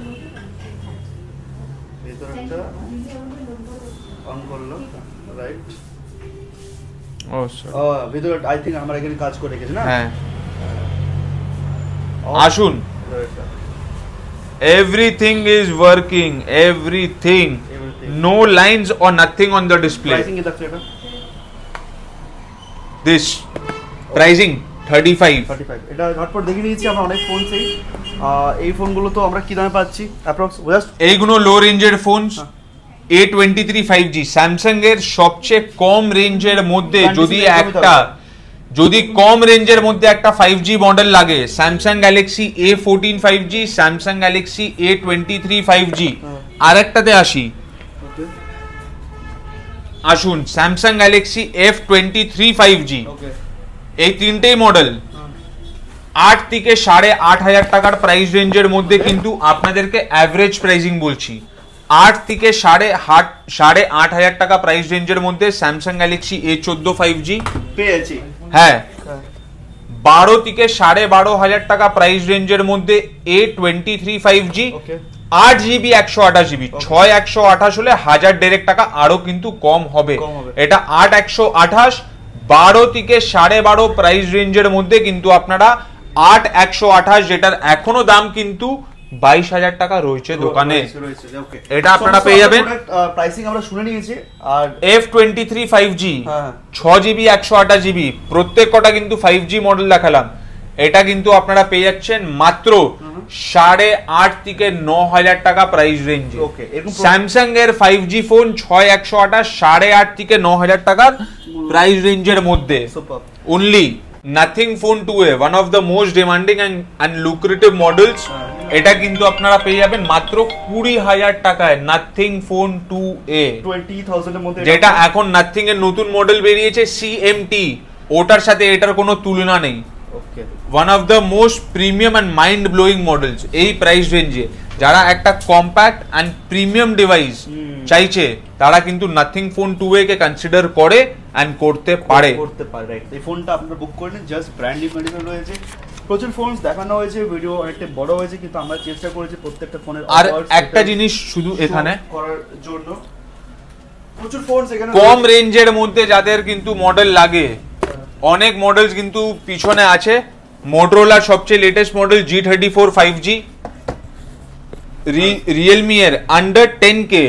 ভিতরটা অন করলো, রাইট। ও স্যার, ও ভিতরে আই থিং আমরা এখানে কাজ করে রেখেছি না। হ্যাঁ, আসুন, everything is working, everything, no lines or nothing on the display. Pricing কি থাকছে এটা? This pricing thirty five. এটা ঝটপট দেখে নিয়েছি আমরা অনেক ফোন, সেই এই ফোনগুলো তো আমরা কি দামে পাচ্ছি অ্যাপ্রক্স? জাস্ট এইগুলো লো রেঞ্জের phone, A twenty three five G, Samsung এর সবচেয়ে কম রেঞ্জের মধ্যে যদি একটা যদি কম রেঞ্জের মধ্যে একটা ফাইভ জি মডেল লাগে, Samsung Galaxy A fourteen five G, Samsung Galaxy A twenty three five G. আর একটাতে আসি, আসুন Samsung Galaxy F twenty three five G, এই তিনটেই মডেল আট থেকে সাড়ে আট হাজার টাকার প্রাইস রেঞ্জের মধ্যে, কিন্তু আপনাদেরকে অ্যাভারেজ প্রাইসিং বলছি, আট থেকে সাড়ে আট সাড়ে আট হাজার টাকা প্রাইস রেঞ্জের মধ্যে স্যামসাং গ্যালাক্সি এ চোদ্দ ফাইভ জি পেয়েছি। হ্যাঁ, বারো থেকে সাড়ে বারো হাজার টাকা প্রাইস রেঞ্জের মধ্যে A twenty three five G, আট জিবি একশো আঠাশ জিবি, ছয় একশো আঠাশ হলে হাজার দেড়েক টাকা আরো কিন্তু কম হবে, এটা আট একশো আঠাশ। বারো থেকে সাড়ে বারো প্রাইস রেঞ্জের মধ্যে কিন্তু আপনারা আট একশো আঠাশ, যেটার এখনো দাম কিন্তু বাইশ হাজার টাকা রয়েছে দোকানে, এটা আপনারা পেয়ে যাবেন। প্রাইসিং আমরা শুনে নিয়েছি। আর F twenty three five G ছ জিবি একশো আঠাশ জিবি, প্রত্যেক কটা কিন্তু ফাইভ জি মডেল দেখালাম, এটা কিন্তু আপনারা পেয়ে যাচ্ছেন মাত্র সাড়ে আট থেকে ন হাজার টাকা প্রাইস রেঞ্জে। স্যামসাং এর ফাইভ জি ফোন ছয় একশো আঠাশ সাড়ে আট থেকে ন হাজার টাকার প্রাইস রেঞ্জের মধ্যে only. Nothing phone two A, one of the most demanding and lucrative models, এটা কিন্তু আপনারা পেয়ে যাবেন মাত্র কুড়ি হাজার টাকায়। Nothing phone two A, twenty thousand এর মধ্যে, যেটা এখন নাথিং এর নতুন মডেল বেরিয়েছে সিএমটি ওটার সাথে এটার কোনো তুলনা নেই। Okay, one of the most premium and mind blowing models এই প্রাইস রেঞ্জে। যারা একটা কম্প্যাক্ট অ্যান্ড প্রিমিয়াম ডিভাইস চাইছে তারা কিন্তু নাথিং ফোন টু এ কে কনসিডার করে অ্যান্ড করতে পারে করতে পারে রাইট। এই ফোনটা আপনারা বুক করে নিন, জাস্ট ব্র্যান্ড নিউ কন্ডিশন রয়েছে। প্রচুর ফোন দেখানো হয়েছে, ভিডিও অনেকটা বড় হয়েছে, কিন্তু আমরা চেষ্টা করেছি প্রত্যেকটা ফোনের আর একটা জিনিস শুধু এখানে করার জন্য। প্রচুর ফোন এখানে কম রেঞ্জের মধ্যে যাদের কিন্তু মডেল লাগে, অনেক মডেলস কিন্তু পিছনে আছে। মোটরোলার সবচেয়ে latest model G thirty four five G, Realme এর under ten K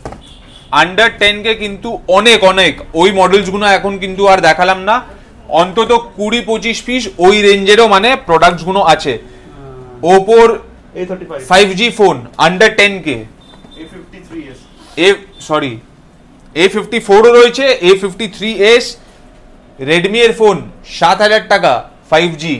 under ten K কিন্তু অনেক অনেক ওই মডেলস গুলো এখন কিন্তু আর দেখালাম না, অন্তত কুড়ি পঁচিশ পিস ওই রেঞ্জেরও মানে প্রোডাক্টস গুলো আছে। ওপোর A thirty five five G phone under ten K, A fifty three S A sorry A fifty ফোরও রয়েছে, A fifty three S, Redmi এর ফোন সাত হাজার টাকা ফাইভ জি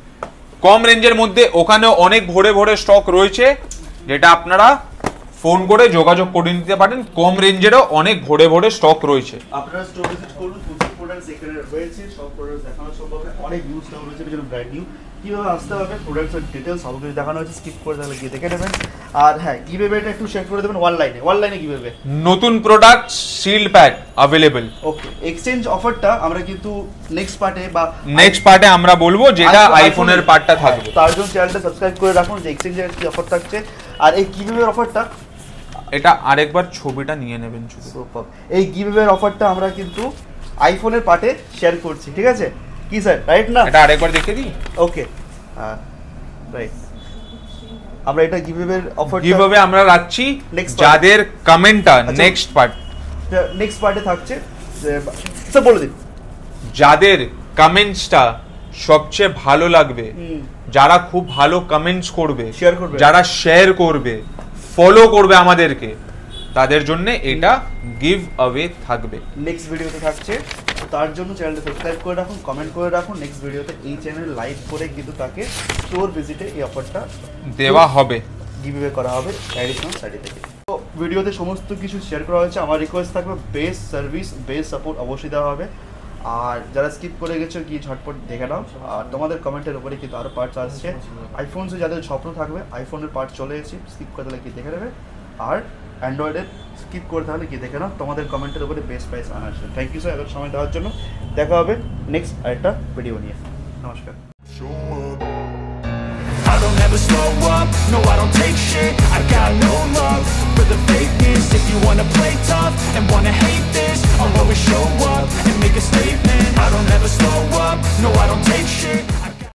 কম রেঞ্জের মধ্যে। ওখানেও অনেক ভরে ভরে স্টক রয়েছে, যেটা আপনারা ফোন করে যোগাযোগ করে নিতে পারেন। কম রেঞ্জেরও অনেক ভরে ভরে স্টক রয়েছে। আপনারা স্টোর ভিজিট করুন, প্রচুর প্রোডাক্টস এখানে রয়েছে, সব প্রোডাক্টস দেখানো সম্ভব, অনেক নিউ স্টক রয়েছে, যেগুলো ব্র্যান্ড নিউ। কিভাবে আসতে হবে, প্রোডাক্টসের ডিটেলস সব কিছু দেখানো হয়েছে, স্কিপ করে তাহলে গিয়ে দেখে নেবেন। আর হ্যাঁ, গিভঅ্যাওয়েটা একটু শেয়ার করে দেবেন ওয়ান লাইনে, ওয়ান লাইনে গিভঅ্যাওয়ে। নতুন product sealed pack available. Okay, exchange অফারটা আমরা কিন্তু নেক্সট পার্টে বা নেক্সট পার্টে আমরা বলবো, যেটা আইফোনের পার্টটা থাকবে। তার জন্য চ্যানেলটা সাবস্ক্রাইব করে রাখুন যে এক্সচেঞ্জের কি অফার থাকছে। আর এই গিভঅ্যাওয়ের অফারটা, এটা আরেকবার ছবিটা নিয়ে নেবেন শুধু। এই গিভঅ্যাওয়ের অফারটা আমরা কিন্তু আইফোনের পার্টে শেয়ার করছি, ঠিক আছে কি স্যার, রাইট না? এটা আরেকবার দেখে দিই। ওকে, হ্যাঁ রাইট। আমরা এটা গিভঅ্যাওয়ের অফার গিভঅ্যাওয়ে আমরা রাখছি Next part. যাদের কমেন্টটা নেক্সট পার্ট নেক্সট পার্টে থাকছে। স্যার বলে দিন। যাদের কমেন্টসটা সবচেয়ে ভালো লাগবে, যারা খুব ভালো কমেন্টস করবে, শেয়ার করবে, যারা শেয়ার করবে, ফলো করবে আমাদেরকে, তাদের জন্য এটা গিভ অ্যাওয়ে থাকবে। নেক্সট ভিডিওতে থাকছে, তার জন্য চ্যানেলটা সাবস্ক্রাইব করে রাখুন, কমেন্ট করে রাখুন। নেক্সট ভিডিওতে এই চ্যানেল লাইক করে কিন্তু তাকে স্টোর ভিজিটে এই অফারটা দেওয়া হবে, গিভঅ্যাওয়ে করা হবে অ্যাডিশনাল সাইডে থেকে। তো ভিডিওতে সমস্ত কিছু শেয়ার করা হয়েছে। আমার রিকোয়েস্ট থাকবে, বেস্ট সার্ভিস, বেস্ট সাপোর্ট অবশ্যই দেওয়া হবে। আর যারা স্কিপ করে গেছো গিয়ে ঝটপট দেখে নাও। আর তোমাদের কমেন্টের উপরে কিন্তু আরও পার্টস আসছে। আইফোনসে যাদের স্বপ্ন থাকবে, আইফোনের পার্ট চলে এসেছে, স্কিপ করে তাহলে গিয়ে দেখে নেবে। আর অ্যান্ড্রয়েডের স্কিপ করে তাহলে গিয়ে দেখে নাও, তোমাদের কমেন্টের উপরে বেস্ট প্রাইস আনা আছে। থ্যাংক ইউ স্যার এত সময় দেওয়ার জন্য। দেখা হবে নেক্সট আরেকটা ভিডিও নিয়ে। নমস্কার। I don't ever slow up, no I don't take shit. I got no love for the fakeness. If you wanna play tough and wanna hate this, I'll always show up and make a statement. I don't ever slow up, no I don't take shit.